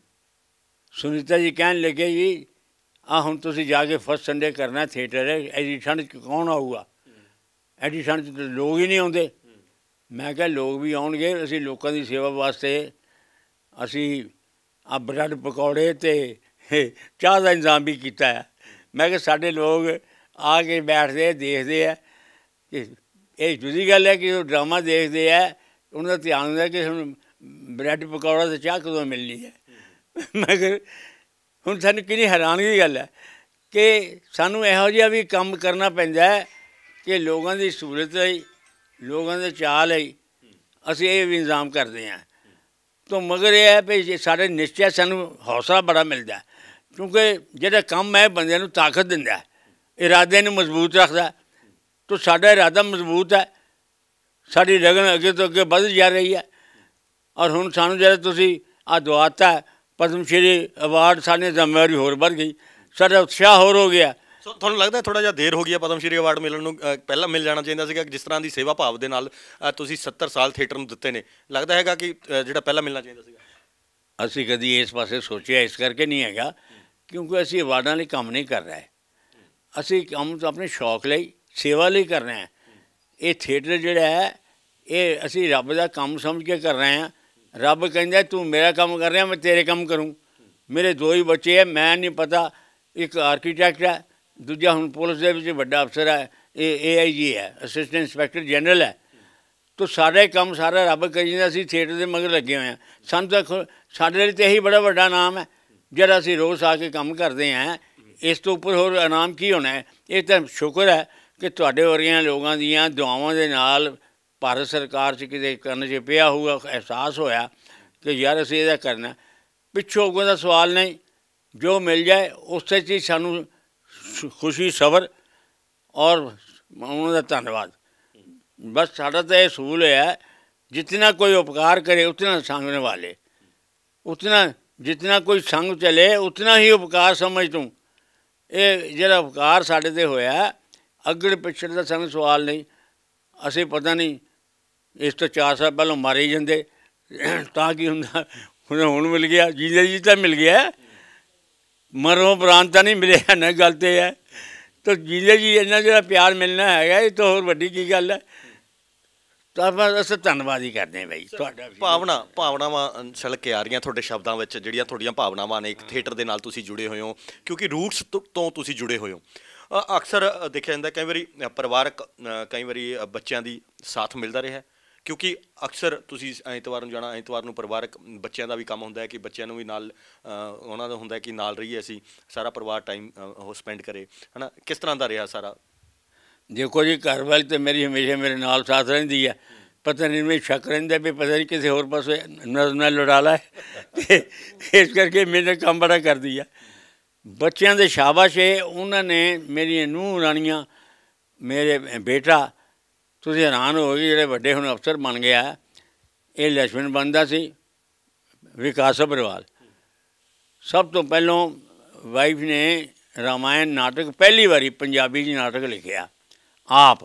ਸੁਨੀਤਾ ਜੀ ਕਹਿਣ ਲੱਗੇ ਜੀ ਆਹ ਹੁਣ ਤੁਸੀਂ ਜਾ ਕੇ ਫਸਟ ਸੰਡੇ ਕਰਨਾ ਥੀਏਟਰ ਹੈ, ਐਡੀ ਠੰਡ 'ਚ ਕੌਣ ਆਊਗਾ, ਐਡੀ ਠੰਡ 'ਚ ਲੋਕ ਹੀ ਨਹੀਂ ਆਉਂਦੇ। ਮੈਂ ਕਿਹਾ ਲੋਕ ਵੀ ਆਉਣਗੇ, ਅਸੀਂ ਲੋਕਾਂ ਦੀ ਸੇਵਾ ਵਾਸਤੇ ਅਸੀਂ ਆਹ ਬਰੈਡ ਪਕੌੜੇ ਅਤੇ ਚਾਹ ਦਾ ਇੰਤਜ਼ਾਮ ਵੀ ਕੀਤਾ ਹੈ। ਮੈਂ ਕਿਹਾ ਸਾਡੇ ਲੋਕ ਆ ਕੇ ਬੈਠਦੇ ਦੇਖਦੇ ਆ, ਕਿ ਇਹ ਦੂਜੀ ਗੱਲ ਹੈ ਕਿ ਉਹ ਡਰਾਮਾ ਦੇਖਦੇ ਹੈ, ਉਹਨਾਂ ਦਾ ਧਿਆਨ ਹੁੰਦਾ ਕਿ ਹੁਣ ਬਰੈਡ ਪਕੌੜਾ ਅਤੇ ਚਾਹ ਕਦੋਂ ਮਿਲਣੀ ਹੈ। ਮਗਰ ਹੁਣ ਸਾਨੂੰ ਕਿੰਨੀ ਹੈਰਾਨਗੀ ਦੀ ਗੱਲ ਹੈ ਕਿ ਸਾਨੂੰ ਇਹੋ ਜਿਹਾ ਵੀ ਕੰਮ ਕਰਨਾ ਪੈਂਦਾ ਹੈ ਕਿ ਲੋਕਾਂ ਦੀ ਸਹੂਲਤ ਲਈ, ਲੋਕਾਂ ਦੇ ਚਾਅ ਲਈ ਅਸੀਂ ਇਹ ਵੀ ਇੰਤਜ਼ਾਮ ਕਰਦੇ ਹਾਂ। ਤਾਂ ਮਗਰ ਇਹ ਹੈ ਵੀ ਸਾਡੇ ਨਿਸ਼ਚੈ ਸਾਨੂੰ ਹੌਸਲਾ ਬੜਾ ਮਿਲਦਾ, ਕਿਉਂਕਿ ਜਿਹੜਾ ਕੰਮ ਹੈ ਬੰਦਿਆਂ ਨੂੰ ਤਾਕਤ ਦਿੰਦਾ, ਇਰਾਦੇ ਨੂੰ ਮਜ਼ਬੂਤ ਰੱਖਦਾ। ਤਾਂ ਸਾਡਾ ਇਰਾਦਾ ਮਜ਼ਬੂਤ ਹੈ, ਸਾਡੀ ਲਗਨ ਅੱਗੇ ਤੋਂ ਅੱਗੇ ਵੱਧ ਜਾ ਰਹੀ ਹੈ। ਔਰ ਹੁਣ ਸਾਨੂੰ ਜਿਹੜਾ ਤੁਸੀਂ ਆਹ ਦਵਾਤਾ ਪਦਮ ਸ਼੍ਰੀ ਅਵਾਰਡ, ਸਾਡੀ ਜ਼ਿੰਮੇਵਾਰੀ ਹੋਰ ਵੱਧ ਗਈ, ਸਾਡਾ ਉਤਸ਼ਾਹ ਹੋਰ ਹੋ ਗਿਆ। ਸੋ ਤੁਹਾਨੂੰ ਲੱਗਦਾ ਥੋੜ੍ਹਾ ਜਿਹਾ ਦੇਰ ਹੋ ਗਈ ਹੈ ਪਦਮ ਸ਼੍ਰੀ ਅਵਾਰਡ ਮਿਲਣ ਨੂੰ, ਪਹਿਲਾਂ ਮਿਲ ਜਾਣਾ ਚਾਹੀਦਾ ਸੀਗਾ? ਜਿਸ ਤਰ੍ਹਾਂ ਦੀ ਸੇਵਾ ਭਾਵ ਦੇ ਨਾਲ ਤੁਸੀਂ ਸੱਤਰ ਸਾਲ ਥੀਏਟਰ ਨੂੰ ਦਿੱਤੇ ਨੇ, ਲੱਗਦਾ ਹੈਗਾ ਕਿ ਜਿਹੜਾ ਪਹਿਲਾਂ ਮਿਲਣਾ ਚਾਹੀਦਾ ਸੀਗਾ? ਅਸੀਂ ਕਦੀ ਇਸ ਪਾਸੇ ਸੋਚਿਆ ਇਸ ਕਰਕੇ ਨਹੀਂ ਹੈਗਾ ਕਿਉਂਕਿ ਅਸੀਂ ਅਵਾਰਡਾਂ ਲਈ ਕੰਮ ਨਹੀਂ ਕਰ ਰਹੇ, ਅਸੀਂ ਕੰਮ ਤਾਂ ਆਪਣੇ ਸ਼ੌਕ ਲਈ, ਸੇਵਾ ਲਈ ਕਰ ਰਹੇ ਹਾਂ। ਇਹ ਥੀਏਟਰ ਜਿਹੜਾ ਹੈ ਇਹ ਅਸੀਂ ਰੱਬ ਦਾ ਕੰਮ ਸਮਝ ਕੇ ਕਰ ਰਹੇ ਹਾਂ। ਰੱਬ ਕਹਿੰਦਾ ਤੂੰ ਮੇਰਾ ਕੰਮ ਕਰ ਰਿਹਾ, ਮੈਂ ਤੇਰੇ ਕੰਮ ਕਰੂੰ। ਮੇਰੇ ਦੋ ਹੀ ਬੱਚੇ ਹੈ, ਮੈਂ ਨਹੀਂ ਪਤਾ, ਇੱਕ ਆਰਕੀਟੈਕਟ ਹੈ, ਦੂਜਾ ਹੁਣ ਪੁਲਿਸ ਦੇ ਵਿੱਚ ਵੱਡਾ ਅਫਸਰ ਹੈ, ਇਹ ਏ ਆਈ ਜੀ ਹੈ, ਅਸਿਸਟੈਂਟ ਇੰਸਪੈਕਟਰ ਜਨਰਲ ਹੈ। ਤਾਂ ਸਾਡਾ ਕੰਮ ਸਾਰਾ ਰੱਬ ਕਰੀ ਜਾਂਦਾ, ਅਸੀਂ ਥੀਏਟਰ ਦੇ ਮਗਰ ਲੱਗੇ ਹੋਏ ਹਾਂ। ਸਾਨੂੰ ਤਾਂ ਸਾਡੇ ਲਈ ਤਾਂ ਇਹੀ ਬੜਾ ਵੱਡਾ ਇਨਾਮ ਹੈ ਜਿਹੜਾ ਅਸੀਂ ਰੋਜ਼ ਆ ਕੇ ਕੰਮ ਕਰਦੇ ਹਾਂ। ਇਸ ਤੋਂ ਉੱਪਰ ਹੋਰ ਇਨਾਮ ਕੀ ਹੋਣਾ ਹੈ? ਇਹ ਤਾਂ ਸ਼ੁਕਰ ਹੈ ਕਿ ਤੁਹਾਡੇ ਵਰਗੀਆਂ ਲੋਕਾਂ ਦੀਆਂ ਦੁਆਵਾਂ ਦੇ ਨਾਲ ਭਾਰਤ ਸਰਕਾਰ 'ਚ ਕਿਤੇ ਕਰਨ 'ਚ ਪਿਆ ਹੋਊਗਾ, ਅਹਿਸਾਸ ਹੋਇਆ ਕਿ ਯਾਰ ਅਸੀਂ ਇਹਦਾ ਕਰਨਾ। ਪਿੱਛੋਂ ਅੱਗੋਂ ਦਾ ਸਵਾਲ ਨਹੀਂ, ਜੋ ਮਿਲ ਜਾਏ ਉਸੇ 'ਚ ਹੀ ਸਾਨੂੰ ਖੁਸ਼ੀ, ਸਬਰ ਔਰ ਉਹਨਾਂ ਦਾ ਧੰਨਵਾਦ। ਬਸ ਸਾਡਾ ਤਾਂ ਇਹ ਅਸੂਲ ਹੈ, जितना कोई उपकार करे उतना संग निभाले, उतना जितना कोई संग चले उतना ही उपकार समझ तूं। ये ਜਿਹੜਾ उपकार ਸਾਡੇ 'ਤੇ ਹੋਇਆ, ਅੱਗੜ ਪਿਛੜ ਦਾ ਸਾਨੂੰ ਸਵਾਲ ਨਹੀਂ। ਅਸੀਂ ਪਤਾ ਨਹੀਂ ਇਸ ਤੋਂ ਚਾਰ ਸਾਲ ਪਹਿਲਾਂ ਮਾਰੇ ਜਾਂਦੇ ਤਾਂ ਕੀ ਹੁੰਦਾ, ਹੁਣ ਹੁਣ ਮਿਲ ਗਿਆ, ਜੀਂਦੇ ਜੀ ਤਾਂ ਮਿਲ ਗਿਆ, ਮਰੋਂ ਉਪਰੰਤ ਤਾਂ ਨਹੀਂ ਮਿਲਿਆ ਨਾ। ਗੱਲ ਤਾਂ ਹੈ ਤਾਂ ਜੀਂਦੇ ਜੀ ਇੰਨਾ ਜਿਹੜਾ ਪਿਆਰ ਮਿਲਣਾ ਹੈਗਾ, ਇਹ ਤੋਂ ਹੋਰ ਵੱਡੀ ਕੀ ਗੱਲ ਹੈ। ਤਾਂ ਆਪਾਂ ਅਸੀਂ ਧੰਨਵਾਦ ਹੀ ਕਰਦੇ ਹਾਂ ਬਾਈ ਤੁਹਾਡਾ। ਭਾਵਨਾ ਭਾਵਨਾਵਾਂ ਛਲਕ ਕੇ ਆ ਰਹੀਆਂ ਤੁਹਾਡੇ ਸ਼ਬਦਾਂ ਵਿੱਚ, ਜਿਹੜੀਆਂ ਤੁਹਾਡੀਆਂ ਭਾਵਨਾਵਾਂ ਨੇ ਇੱਕ ਥੀਏਟਰ ਦੇ ਨਾਲ ਤੁਸੀਂ ਜੁੜੇ ਹੋਏ ਹੋ, ਕਿਉਂਕਿ ਰੂਟਸ ਤੋਂ ਤੁਸੀਂ ਜੁੜੇ ਹੋਏ ਹੋ। ਅਕਸਰ ਦੇਖਿਆ ਜਾਂਦਾ ਕਈ ਵਾਰੀ ਪਰਿਵਾਰਕ, ਕਈ ਵਾਰੀ ਬੱਚਿਆਂ ਦੀ ਸਾਥ ਮਿਲਦਾ ਰਿਹਾ, ਕਿਉਂਕਿ ਅਕਸਰ ਤੁਸੀਂ ਐਤਵਾਰ ਨੂੰ ਜਾਣਾ, ਐਤਵਾਰ ਨੂੰ ਪਰਿਵਾਰਕ ਬੱਚਿਆਂ ਦਾ ਵੀ ਕੰਮ ਹੁੰਦਾ ਹੈ ਕਿ ਬੱਚਿਆਂ ਨੂੰ ਵੀ ਨਾਲ ਉਹਨਾਂ ਦਾ ਹੁੰਦਾ ਕਿ ਨਾਲ ਰਹੀਏ, ਅਸੀਂ ਸਾਰਾ ਪਰਿਵਾਰ ਟਾਈਮ ਉਹ ਸਪੈਂਡ ਕਰੇ, ਹੈ ਨਾ। ਕਿਸ ਤਰ੍ਹਾਂ ਦਾ ਰਿਹਾ ਸਾਰਾ? ਦੇਖੋ ਜੀ, ਘਰ ਵਾਲੀ ਤਾਂ ਮੇਰੀ ਹਮੇਸ਼ਾ ਮੇਰੇ ਨਾਲ ਸਾਥ ਰਹਿੰਦੀ ਹੈ। ਪਤਾ ਨਹੀਂ ਮੈਨੂੰ ਸ਼ੱਕ ਰਹਿੰਦਾ ਵੀ ਪਤਾ ਨਹੀਂ ਕਿਸੇ ਹੋਰ ਪਾਸੇ ਨਜ਼ਰ ਨਾਲ ਲੜਾ ਲਾ, ਅਤੇ ਇਸ ਕਰਕੇ ਮੇਰੇ ਕੰਮ ਬੜਾ ਕਰਦੀ ਹੈ। ਬੱਚਿਆਂ ਦੇ ਸ਼ਾਬਾਸ਼ ਹੈ, ਉਹਨਾਂ ਨੇ ਮੇਰੀਆਂ ਨੂੰਹ ਰਾਣੀਆਂ, ਮੇਰੇ ਬੇਟਾ, ਤੁਸੀਂ ਹੈਰਾਨ ਹੋਗੇ ਜਿਹੜੇ ਵੱਡੇ ਹੁਣ ਅਫਸਰ ਬਣ ਗਿਆ, ਇਹ ਲਛਮਣ ਬਣਦਾ ਸੀ ਵਿਕਾਸ ਸੱਭਰਵਾਲ। ਸਭ ਤੋਂ ਪਹਿਲੋਂ ਵਾਈਫ ਨੇ ਰਾਮਾਇਣ ਨਾਟਕ ਪਹਿਲੀ ਵਾਰੀ ਪੰਜਾਬੀ 'ਚ ਨਾਟਕ ਲਿਖਿਆ ਆਪ,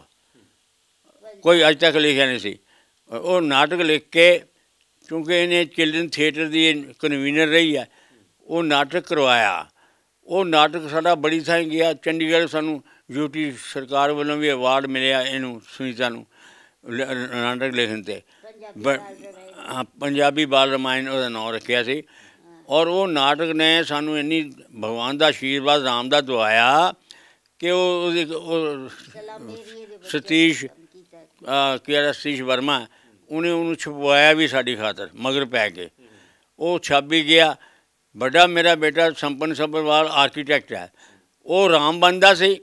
ਕੋਈ ਅੱਜ ਤੱਕ ਲਿਖਿਆ ਨਹੀਂ ਸੀ। ਉਹ ਨਾਟਕ ਲਿਖ ਕੇ, ਕਿਉਂਕਿ ਇਹਨੇ ਚਿਲਡਰਨ ਥੀਏਟਰ ਦੀ ਕਨਵੀਨਰ ਰਹੀ ਹੈ, ਉਹ ਨਾਟਕ ਕਰਵਾਇਆ। ਉਹ ਨਾਟਕ ਸਾਡਾ ਬੜੀ ਥਾਂ ਗਿਆ, ਚੰਡੀਗੜ੍ਹ ਸਾਨੂੰ ਯੂਟੀ ਸਰਕਾਰ ਵੱਲੋਂ ਵੀ ਅਵਾਰਡ ਮਿਲਿਆ ਇਹਨੂੰ, ਸੁਨੀਤਾ ਨੂੰ, ਨਾਟਕ ਲਿਖਣ 'ਤੇ। ਹਾਂ, ਪੰਜਾਬੀ ਬਾਲ ਰਾਮਾਇਣ ਉਹਦਾ ਨਾਂ ਰੱਖਿਆ ਸੀ। ਔਰ ਉਹ ਨਾਟਕ ਨੇ ਸਾਨੂੰ ਇੰਨੀ ਭਗਵਾਨ ਦਾ ਆਸ਼ੀਰਵਾਦ ਰਾਮ ਦਾ ਦਵਾਇਆ ਕਿ ਉਹ ਉਹਦੀ ਉਹ ਸਤੀਸ਼ ਕਿਹੜਾ ਸਤੀਸ਼ ਵਰਮਾ, ਉਹਨੇ ਉਹਨੂੰ ਛਪਵਾਇਆ ਵੀ ਸਾਡੀ ਖਾਤਰ ਮਗਰ ਪੈ ਕੇ। ਉਹ ਛਪ ਵੀ ਗਿਆ। ਵੱਡਾ ਮੇਰਾ ਬੇਟਾ ਸੰਪਨ ਸੱਭਰਵਾਲ ਆਰਕੀਟੈਕਟ ਹੈ, ਉਹ ਰਾਮ ਬਣਦਾ ਸੀ,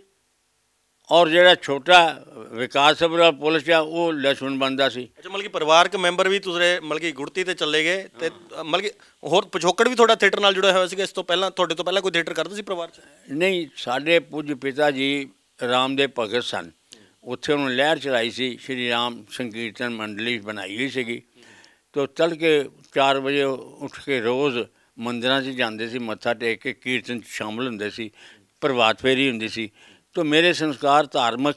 ਔਰ ਜਿਹੜਾ ਛੋਟਾ ਵਿਕਾਸ ਸੱਭਰਵਾਲ ਪੁਲਿਸ ਆ, ਉਹ ਲਛਮਣ ਬਣਦਾ ਸੀ। ਅੱਛਾ, ਮਤਲਬ ਕਿ ਪਰਿਵਾਰਕ ਮੈਂਬਰ ਵੀ ਤੁਸੀਂ ਮਤਲਬ ਕਿ ਗੁੜਤੀ 'ਤੇ ਚੱਲੇ ਗਏ, ਅਤੇ ਮਤਲਬ ਕਿ ਹੋਰ ਪਿਛੋਕੜ ਵੀ ਤੁਹਾਡਾ ਥੀਏਟਰ ਨਾਲ ਜੁੜਿਆ ਹੋਇਆ ਸੀਗਾ? ਇਸ ਤੋਂ ਪਹਿਲਾਂ ਤੁਹਾਡੇ ਤੋਂ ਪਹਿਲਾਂ ਕੋਈ ਥੀਏਟਰ ਕਰਦਾ ਸੀ ਪਰਿਵਾਰ 'ਚ? ਨਹੀਂ, ਸਾਡੇ ਪੂਜ ਪਿਤਾ ਜੀ ਰਾਮਦੇਵ ਭਗਤ ਸਨ, ਉੱਥੇ ਉਹਨੂੰ ਲਹਿਰ ਚਲਾਈ ਸੀ, ਸ਼੍ਰੀ ਰਾਮ ਸੰਕੀਰਤਨ ਮੰਡਲੀ ਬਣਾਈ ਹੋਈ ਸੀਗੀ। ਤਾਂ ਤੜਕੇ ਚਾਰ ਵਜੇ ਉੱਠ ਕੇ ਰੋਜ਼ ਮੰਦਿਰਾਂ 'ਚ ਜਾਂਦੇ ਸੀ, ਮੱਥਾ ਟੇਕ ਕੇ ਕੀਰਤਨ 'ਚ ਸ਼ਾਮਲ ਹੁੰਦੇ ਸੀ, ਪ੍ਰਭਾਤ ਫੇਰੀ ਹੁੰਦੀ ਸੀ। ਤਾਂ ਮੇਰੇ ਸੰਸਕਾਰ ਧਾਰਮਿਕ,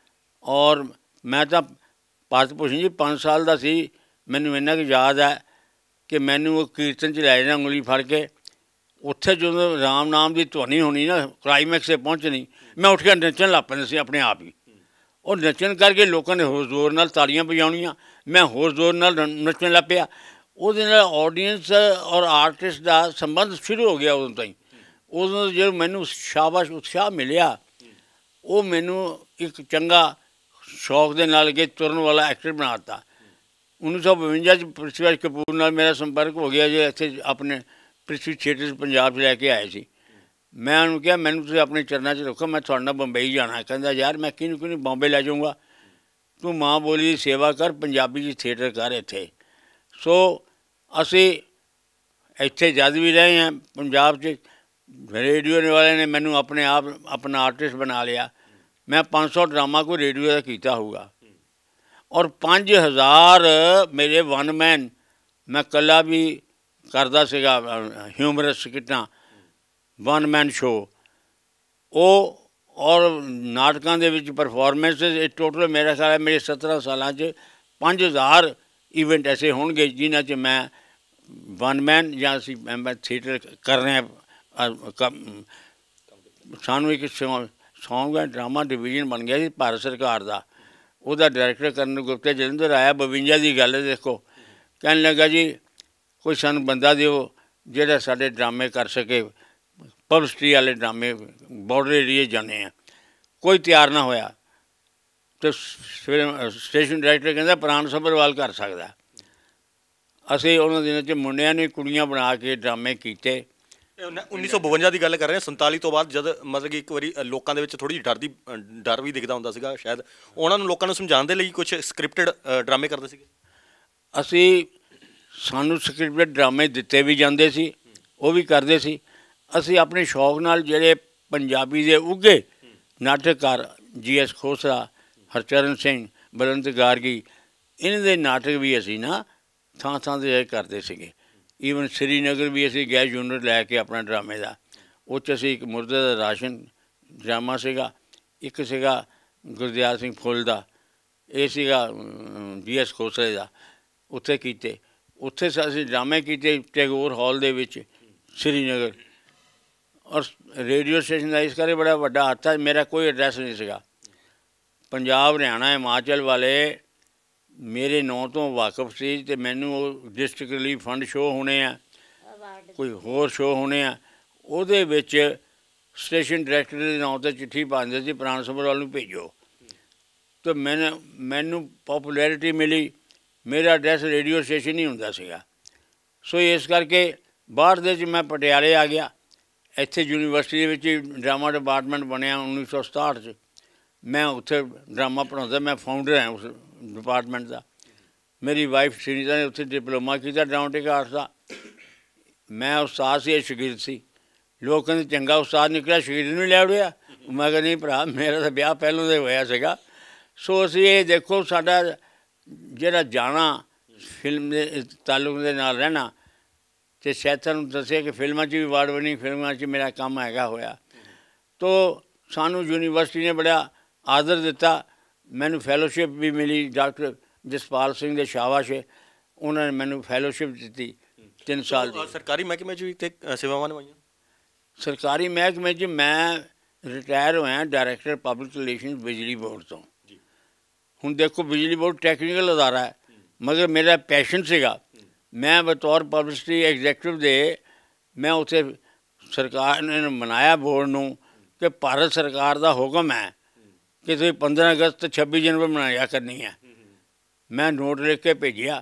ਔਰ ਮੈਂ ਤਾਂ ਪਾਤ ਭੂਸ਼ਣ ਜੀ ਪੰਜ ਸਾਲ ਦਾ ਸੀ, ਮੈਨੂੰ ਇੰਨਾ ਕੁ ਯਾਦ ਹੈ ਕਿ ਮੈਨੂੰ ਉਹ ਕੀਰਤਨ 'ਚ ਲੈ ਜਾਣਾ ਉਂਗਲੀ ਫੜ ਕੇ। ਉੱਥੇ ਜਦੋਂ ਰਾਮ ਨਾਮ ਦੀ ਧੁਨੀ ਹੋਣੀ ਨਾ, ਕਲਾਈਮੈਕਸ 'ਤੇ ਪਹੁੰਚਣੀ, ਮੈਂ ਉੱਠ ਕੇ ਨੱਚਣ ਲੱਗ ਪੈਂਦਾ ਸੀ ਆਪਣੇ ਆਪ ਹੀ। ਉਹ ਨੱਚਣ ਕਰਕੇ ਲੋਕਾਂ ਨੇ ਹੋਰ ਜ਼ੋਰ ਨਾਲ ਤਾਲੀਆਂ ਵਜਾਉਣੀਆਂ, ਮੈਂ ਹੋਰ ਜ਼ੋਰ ਨਾਲ ਨੱਚਣ ਲੱਗ ਪਿਆ। ਉਹਦੇ ਨਾਲ ਆਡੀਅੰਸ ਔਰ ਆਰਟਿਸਟ ਦਾ ਸੰਬੰਧ ਸ਼ੁਰੂ ਹੋ ਗਿਆ ਉਦੋਂ ਤੋਂ ਹੀ। ਉਦੋਂ ਜਦੋਂ ਮੈਨੂੰ ਸ਼ਾਬਾਸ਼ ਉਤਸ਼ਾਹ ਮਿਲਿਆ, ਉਹ ਮੈਨੂੰ ਇੱਕ ਚੰਗਾ ਸ਼ੌਕ ਦੇ ਨਾਲ ਕਿ ਤੁਰਨ ਵਾਲਾ ਐਕਟਰ ਬਣਾ ਦਿੱਤਾ। ਉੱਨੀ ਸੌ ਬਵੰਜਾ 'ਚ ਪ੍ਰਿਥਵੀਰਾਜ ਕਪੂਰ ਨਾਲ ਮੇਰਾ ਸੰਪਰਕ ਹੋ ਗਿਆ, ਜੇ ਇੱਥੇ ਆਪਣੇ ਪ੍ਰਿਥਵੀ ਥੀਏਟਰ ਪੰਜਾਬ 'ਚ ਲੈ ਕੇ ਆਏ ਸੀ। ਮੈਂ ਉਹਨੂੰ ਕਿਹਾ ਮੈਨੂੰ ਤੁਸੀਂ ਆਪਣੇ ਚਰਨਾਂ 'ਚ ਰੱਖੋ, ਮੈਂ ਤੁਹਾਡੇ ਨਾਲ ਬੰਬਈ ਜਾਣਾ। ਕਹਿੰਦਾ ਯਾਰ ਮੈਂ ਕਿਹਨੂੰ ਕਿਹਨੂੰ ਬੰਬੇ ਲੈ ਜਾਊਂਗਾ, ਤੂੰ ਮਾਂ ਬੋਲੀ ਦੀ ਸੇਵਾ ਕਰ, ਪੰਜਾਬੀ 'ਚ ਥੀਏਟਰ ਕਰ ਇੱਥੇ। ਸੋ ਅਸੀਂ ਇੱਥੇ ਜਦ ਵੀ ਰਹੇ ਹਾਂ ਪੰਜਾਬ 'ਚ, ਰੇਡੀਓ ਵਾਲਿਆਂ ਨੇ ਮੈਨੂੰ ਆਪਣੇ ਆਪ ਆਪਣਾ ਆਰਟਿਸਟ ਬਣਾ ਲਿਆ। ਮੈਂ ਪੰਜ ਸੌ ਡਰਾਮਾ ਕੋਈ ਰੇਡੀਓ ਦਾ ਕੀਤਾ ਹੋਊਗਾ, ਔਰ ਪੰਜ ਹਜ਼ਾਰ ਮੇਰੇ ਵਨ ਮੈਨ ਮੈਂ ਇਕੱਲਾ ਵੀ ਕਰਦਾ ਸੀਗਾ, ਹਿਊਮਰਸ ਸਕਿੱਟਾਂ, ਵਨ ਮੈਨ ਸ਼ੋਅ ਉਹ, ਔਰ ਨਾਟਕਾਂ ਦੇ ਵਿੱਚ ਪਰਫੋਰਮੈਂਸ। ਇਹ ਟੋਟਲ ਮੇਰਾ ਖਿਆਲ ਹੈ ਮੇਰੇ ਸਤਾਰਾਂ ਸਾਲਾਂ 'ਚ ਪੰਜ ਹਜ਼ਾਰ ਈਵੈਂਟ ਐਸੇ ਹੋਣਗੇ ਜਿਨ੍ਹਾਂ 'ਚ ਮੈਂ ਵਨ ਮੈਨ ਜਾਂ ਅਸੀਂ ਮੈਂ ਥੀਏਟਰ ਕਰ ਰਹੇ ਹਾਂ। ਸਾਨੂੰ ਇੱਕ ਸੌਂਗ ਐਂਡ ਡਰਾਮਾ ਡਿਵੀਜ਼ਨ ਬਣ ਗਿਆ ਸੀ ਭਾਰਤ ਸਰਕਾਰ ਦਾ, ਉਹਦਾ ਡਾਇਰੈਕਟਰ ਕਰਨ ਗੁਪਤਾ ਜਲੰਧਰ ਆਇਆ। ਬਵੰਜਾ ਦੀ ਗੱਲ ਹੈ, ਦੇਖੋ। ਕਹਿਣ ਲੱਗਾ ਜੀ ਕੋਈ ਸਾਨੂੰ ਬੰਦਾ ਦਿਓ ਜਿਹੜਾ ਸਾਡੇ ਡਰਾਮੇ ਕਰ ਸਕੇ, ਪਬਲਿਸਿਟੀ ਵਾਲੇ ਡਰਾਮੇ, ਬਾਰਡਰ ਏਰੀਏ ਜਾਂਦੇ ਆ। ਕੋਈ ਤਿਆਰ ਨਾ ਹੋਇਆ। ਅਤੇ ਫਿਰ ਸਟੇਸ਼ਨ ਡਾਇਰੈਕਟਰ ਕਹਿੰਦਾ ਪ੍ਰਾਣ ਸੱਭਰਵਾਲ ਕਰ ਸਕਦਾ। ਅਸੀਂ ਉਹਨਾਂ ਦਿਨਾਂ 'ਚ ਮੁੰਡਿਆਂ ਨੇ ਕੁੜੀਆਂ ਬਣਾ ਕੇ ਡਰਾਮੇ ਕੀਤੇ, ਉੱਨੀ ਸੌ ਬਵੰਜਾ ਦੀ ਗੱਲ ਕਰ ਰਹੇ ਹਾਂ, ਸੰਤਾਲੀ ਤੋਂ ਬਾਅਦ ਜਦ ਮਤਲਬ ਕਿ ਇੱਕ ਵਾਰੀ ਲੋਕਾਂ ਦੇ ਵਿੱਚ ਥੋੜ੍ਹੀ ਜਿਹੀ ਡਰ ਦੀ ਡਰ ਵੀ ਦਿਖਦਾ ਹੁੰਦਾ ਸੀਗਾ, ਸ਼ਾਇਦ ਉਹਨਾਂ ਨੂੰ ਲੋਕਾਂ ਨੂੰ ਸਮਝਾਉਣ ਦੇ ਲਈ ਕੁਝ ਸਕ੍ਰਿਪਟਡ ਡਰਾਮੇ ਕਰਦੇ ਸੀਗੇ। ਅਸੀਂ ਸਾਨੂੰ ਸਕ੍ਰਿਪਟਡ ਡਰਾਮੇ ਦਿੱਤੇ ਵੀ ਜਾਂਦੇ ਸੀ, ਉਹ ਵੀ ਕਰਦੇ ਸੀ। ਅਸੀਂ ਆਪਣੇ ਸ਼ੌਕ ਨਾਲ ਜਿਹੜੇ ਪੰਜਾਬੀ ਦੇ ਉੱਘੇ ਨਾਟਕਕਾਰ ਜੀ ਐਸ ਖੋਸਲਾ, ਹਰਚਰਨ ਸਿੰਘ, ਬਲਵੰਤ ਗਾਰਗੀ, ਇਹਨਾਂ ਦੇ ਨਾਟਕ ਵੀ ਅਸੀਂ ਨਾ ਥਾਂ ਥਾਂ 'ਤੇ ਕਰਦੇ ਸੀਗੇ। ਈਵਨ ਸ਼੍ਰੀਨਗਰ ਵੀ ਅਸੀਂ ਗਏ ਯੂਨਿਟ ਲੈ ਕੇ ਆਪਣਾ ਡਰਾਮੇ ਦਾ। ਉਹ 'ਚ ਅਸੀਂ ਇੱਕ ਮੁਰਦੇ ਦਾ ਰਾਸ਼ਨ ਡਰਾਮਾ ਸੀਗਾ, ਇੱਕ ਸੀਗਾ ਗੁਰਦਿਆਲ ਸਿੰਘ ਫੁੱਲ ਦਾ, ਇਹ ਸੀਗਾ ਜੀ ਐਸ ਖੋਸਲੇ ਦਾ, ਉੱਥੇ ਕੀਤੇ। ਉੱਥੇ ਅਸੀਂ ਡਰਾਮੇ ਕੀਤੇ ਟੈਗੋਰ ਹਾਲ ਦੇ ਵਿੱਚ ਸ਼੍ਰੀਨਗਰ। ਔਰ ਰੇਡੀਓ ਸਟੇਸ਼ਨ ਦਾ ਇਸ ਕਰਕੇ ਬੜਾ ਵੱਡਾ ਹੱਥ ਹੈ, ਮੇਰਾ ਕੋਈ ਐਡਰੈਸ ਨਹੀਂ ਸੀਗਾ। ਪੰਜਾਬ, ਹਰਿਆਣਾ, ਹਿਮਾਚਲ ਵਾਲੇ ਮੇਰੇ ਨਾਂ ਤੋਂ ਵਾਕਫ ਸੀ ਅਤੇ ਮੈਨੂੰ ਉਹ ਡਿਸਟ੍ਰਿਕਟ ਰਿਲੀਫ ਫੰਡ ਸ਼ੋਅ ਹੋਣੇ ਆ, ਕੋਈ ਹੋਰ ਸ਼ੋਅ ਹੋਣੇ ਆ, ਉਹਦੇ ਵਿੱਚ ਸਟੇਸ਼ਨ ਡਾਇਰੈਕਟਰ ਦੇ ਨਾਂ 'ਤੇ ਚਿੱਠੀ ਪਾਉਂਦੇ ਸੀ ਪ੍ਰਾਣ ਸੱਭਰਵਾਲ ਨੂੰ ਭੇਜੋ। ਅਤੇ ਮੈਨੂੰ ਮੈਨੂੰ ਪੋਪੂਲੈਰਿਟੀ ਮਿਲੀ। ਮੇਰਾ ਐਡਰੈਸ ਰੇਡੀਓ ਸਟੇਸ਼ਨ ਹੀ ਹੁੰਦਾ ਸੀਗਾ। ਸੋ ਇਸ ਕਰਕੇ ਬਾਹਰ ਦੇ 'ਚ ਮੈਂ ਪਟਿਆਲੇ ਆ ਗਿਆ। ਇੱਥੇ ਯੂਨੀਵਰਸਿਟੀ ਦੇ ਵਿੱਚ ਡਰਾਮਾ ਡਿਪਾਰਟਮੈਂਟ ਬਣਿਆ ਉੱਨੀ ਸੌ ਸਤਾਹਠ 'ਚ। ਮੈਂ ਉੱਥੇ ਡਰਾਮਾ ਪੜ੍ਹਾਉਂਦਾ, ਮੈਂ ਫਾਊਂਡਰ ਹਾਂ ਉਸ ਡਿਪਾਰਟਮੈਂਟ ਦਾ। ਮੇਰੀ ਵਾਈਫ ਸੁਨੀਤਾ ਨੇ ਉੱਥੇ ਡਿਪਲੋਮਾ ਕੀਤਾ ਡਰਾਮੈਟਿਕ ਆਰਟਸ ਦਾ। ਮੈਂ ਉਸਤਾਦ ਸੀ, ਇਹ ਸ਼ਾਗਿਰਦ ਸੀ। ਲੋਕ ਕਹਿੰਦੇ ਚੰਗਾ ਉਸਤਾਦ ਨਿਕਲਿਆ, ਸ਼ਾਗਿਰਦ ਨੂੰ ਲੈ ਉੜਿਆ। ਮੈਂ ਕਿਹਾ ਨਹੀਂ ਭਰਾ, ਮੇਰਾ ਤਾਂ ਵਿਆਹ ਪਹਿਲੋਂ ਦੇ ਹੋਇਆ ਸੀਗਾ। ਸੋ ਅਸੀਂ ਇਹ ਦੇਖੋ, ਸਾਡਾ ਜਿਹੜਾ ਜਾਣਾ ਫਿਲਮ ਦੇ ਤਾਲੁਕ ਦੇ ਨਾਲ ਰਹਿਣਾ, ਅਤੇ ਸ਼ਾਇਦ ਤੁਹਾਨੂੰ ਦੱਸਿਆ ਕਿ ਫਿਲਮਾਂ 'ਚ ਵੀ ਅਵਾਰਡ ਵਿਨਿੰਗ ਫਿਲਮਾਂ 'ਚ ਮੇਰਾ ਕੰਮ ਹੈਗਾ ਹੋਇਆ। ਤੋ ਸਾਨੂੰ ਯੂਨੀਵਰਸਿਟੀ ਨੇ ਬੜਾ ਆਦਰ ਦਿੱਤਾ। ਮੈਨੂੰ ਫੈਲੋਸ਼ਿਪ ਵੀ ਮਿਲੀ, ਡਾਕਟਰ ਜਸਪਾਲ ਸਿੰਘ ਦੇ ਸ਼ਾਬਾਸ਼, ਉਹਨਾਂ ਨੇ ਮੈਨੂੰ ਫੈਲੋਸ਼ਿਪ ਦਿੱਤੀ ਤਿੰਨ ਸਾਲ ਦੀ। ਸਰਕਾਰੀ ਮਹਿਕਮੇ 'ਚ ਵੀ ਤੇ ਸੇਵਾਵਾਂ ਨਿਭਾਈਆਂ? ਸਰਕਾਰੀ ਮਹਿਕਮੇ 'ਚ ਮੈਂ ਰਿਟਾਇਰ ਹੋਇਆ ਡਾਇਰੈਕਟਰ ਪਬਲਿਕ ਰਿਲੇਸ਼ਨ ਬਿਜਲੀ ਬੋਰਡ ਤੋਂ। ਹੁਣ ਦੇਖੋ, ਬਿਜਲੀ ਬੋਰਡ ਟੈਕਨੀਕਲ ਅਦਾਰਾ ਹੈ, ਮਗਰ ਮੇਰਾ ਪੈਸ਼ਨ ਸੀਗਾ। ਮੈਂ ਬਤੌਰ ਪਬਲਿਸਿਟੀ ਐਗਜ਼ੈਕਟਿਵ ਦੇ ਮੈਂ ਉੱਥੇ ਸਰਕਾਰ ਨੇ ਮਨਾਇਆ ਬੋਰਡ ਨੂੰ ਕਿ ਭਾਰਤ ਸਰਕਾਰ ਦਾ ਹੁਕਮ ਹੈ ਕਿ ਤੁਸੀਂ ਪੰਦਰਾਂ ਅਗਸਤ ਛੱਬੀ ਜਨਵਰੀ ਮਨਾਇਆ ਕਰਨੀ ਹੈ। ਮੈਂ ਨੋਟ ਲਿਖ ਕੇ ਭੇਜਿਆ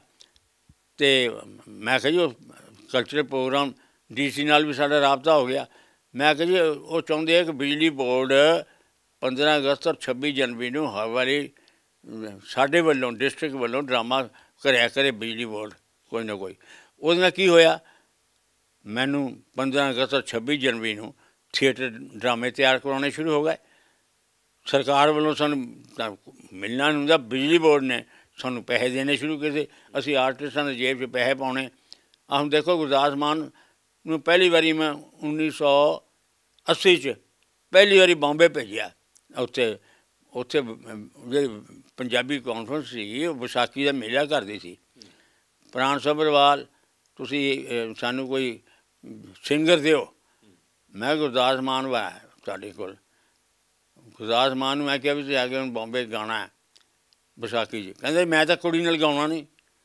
ਅਤੇ ਮੈਂ ਕਿਹਾ ਜੀ ਉਹ ਕਲਚਰਲ ਪ੍ਰੋਗਰਾਮ ਡੀ ਸੀ ਨਾਲ ਵੀ ਸਾਡਾ ਰਾਬਤਾ ਹੋ ਗਿਆ। ਮੈਂ ਕਿਹਾ ਜੀ ਉਹ ਚਾਹੁੰਦੇ ਆ ਕਿ ਬਿਜਲੀ ਬੋਰਡ ਪੰਦਰਾਂ ਅਗਸਤ ਔਰ ਛੱਬੀ ਜਨਵਰੀ ਨੂੰ ਹਰ ਵਾਰੀ ਸਾਡੇ ਵੱਲੋਂ ਡਿਸਟ੍ਰਿਕਟ ਵੱਲੋਂ ਡਰਾਮਾ ਕਰਿਆ ਕਰੇ ਬਿਜਲੀ ਬੋਰਡ ਕੋਈ ਨਾ ਕੋਈ। ਉਹਦੇ ਨਾਲ ਕੀ ਹੋਇਆ, ਮੈਨੂੰ ਪੰਦਰਾਂ ਅਗਸਤ ਔਰ ਛੱਬੀ ਜਨਵਰੀ ਨੂੰ ਥੀਏਟਰ ਡਰਾਮੇ ਤਿਆਰ ਕਰਵਾਉਣੇ ਸ਼ੁਰੂ ਹੋ ਗਏ। ਸਰਕਾਰ ਵੱਲੋਂ ਸਾਨੂੰ ਮਿਲਣਾ ਨਹੀਂ ਹੁੰਦਾ, ਬਿਜਲੀ ਬੋਰਡ ਨੇ ਸਾਨੂੰ ਪੈਸੇ ਦੇਣੇ ਸ਼ੁਰੂ ਕੀਤੇ। ਅਸੀਂ ਆਰਟਿਸਟਾਂ ਦੇ ਜੇਬ 'ਚ ਪੈਸੇ ਪਾਉਣੇ। ਆਹ ਹੁਣ ਦੇਖੋ, ਗੁਰਦਾਸ ਮਾਨ ਨੂੰ ਪਹਿਲੀ ਵਾਰੀ ਮੈਂ ਉੱਨੀ ਸੌ ਅੱਸੀ 'ਚ ਪਹਿਲੀ ਵਾਰੀ ਬੰਬੇ ਭੇਜਿਆ। ਉੱਥੇ ਉੱਥੇ ਜਿਹੜੀ ਪੰਜਾਬੀ ਕਾਨਫਰੰਸ ਸੀ, ਉਹ ਵਿਸਾਖੀ ਦਾ ਮੇਲਾ ਕਰਦੀ ਸੀ। ਪ੍ਰਾਣ ਸੱਭਰਵਾਲ, ਤੁਸੀਂ ਸਾਨੂੰ ਕੋਈ ਸਿੰਗਰ ਦਿਓ। ਮੈਂ ਗੁਰਦਾਸ ਮਾਨ ਵਾ ਤੁਹਾਡੇ ਕੋਲ। ਗੁਰਦਾਸ ਮਾਨ ਨੂੰ ਮੈਂ ਕਿਹਾ ਵੀ ਤੁਸੀਂ ਆ ਕੇ ਹੁਣ ਬੰਬੇ ਗਾਣਾ ਹੈ ਵਿਸਾਖੀ 'ਚ। ਕਹਿੰਦੇ ਮੈਂ ਤਾਂ ਕੁੜੀ ਨਾਲ ਗਾਉਣਾ ਨਹੀਂ।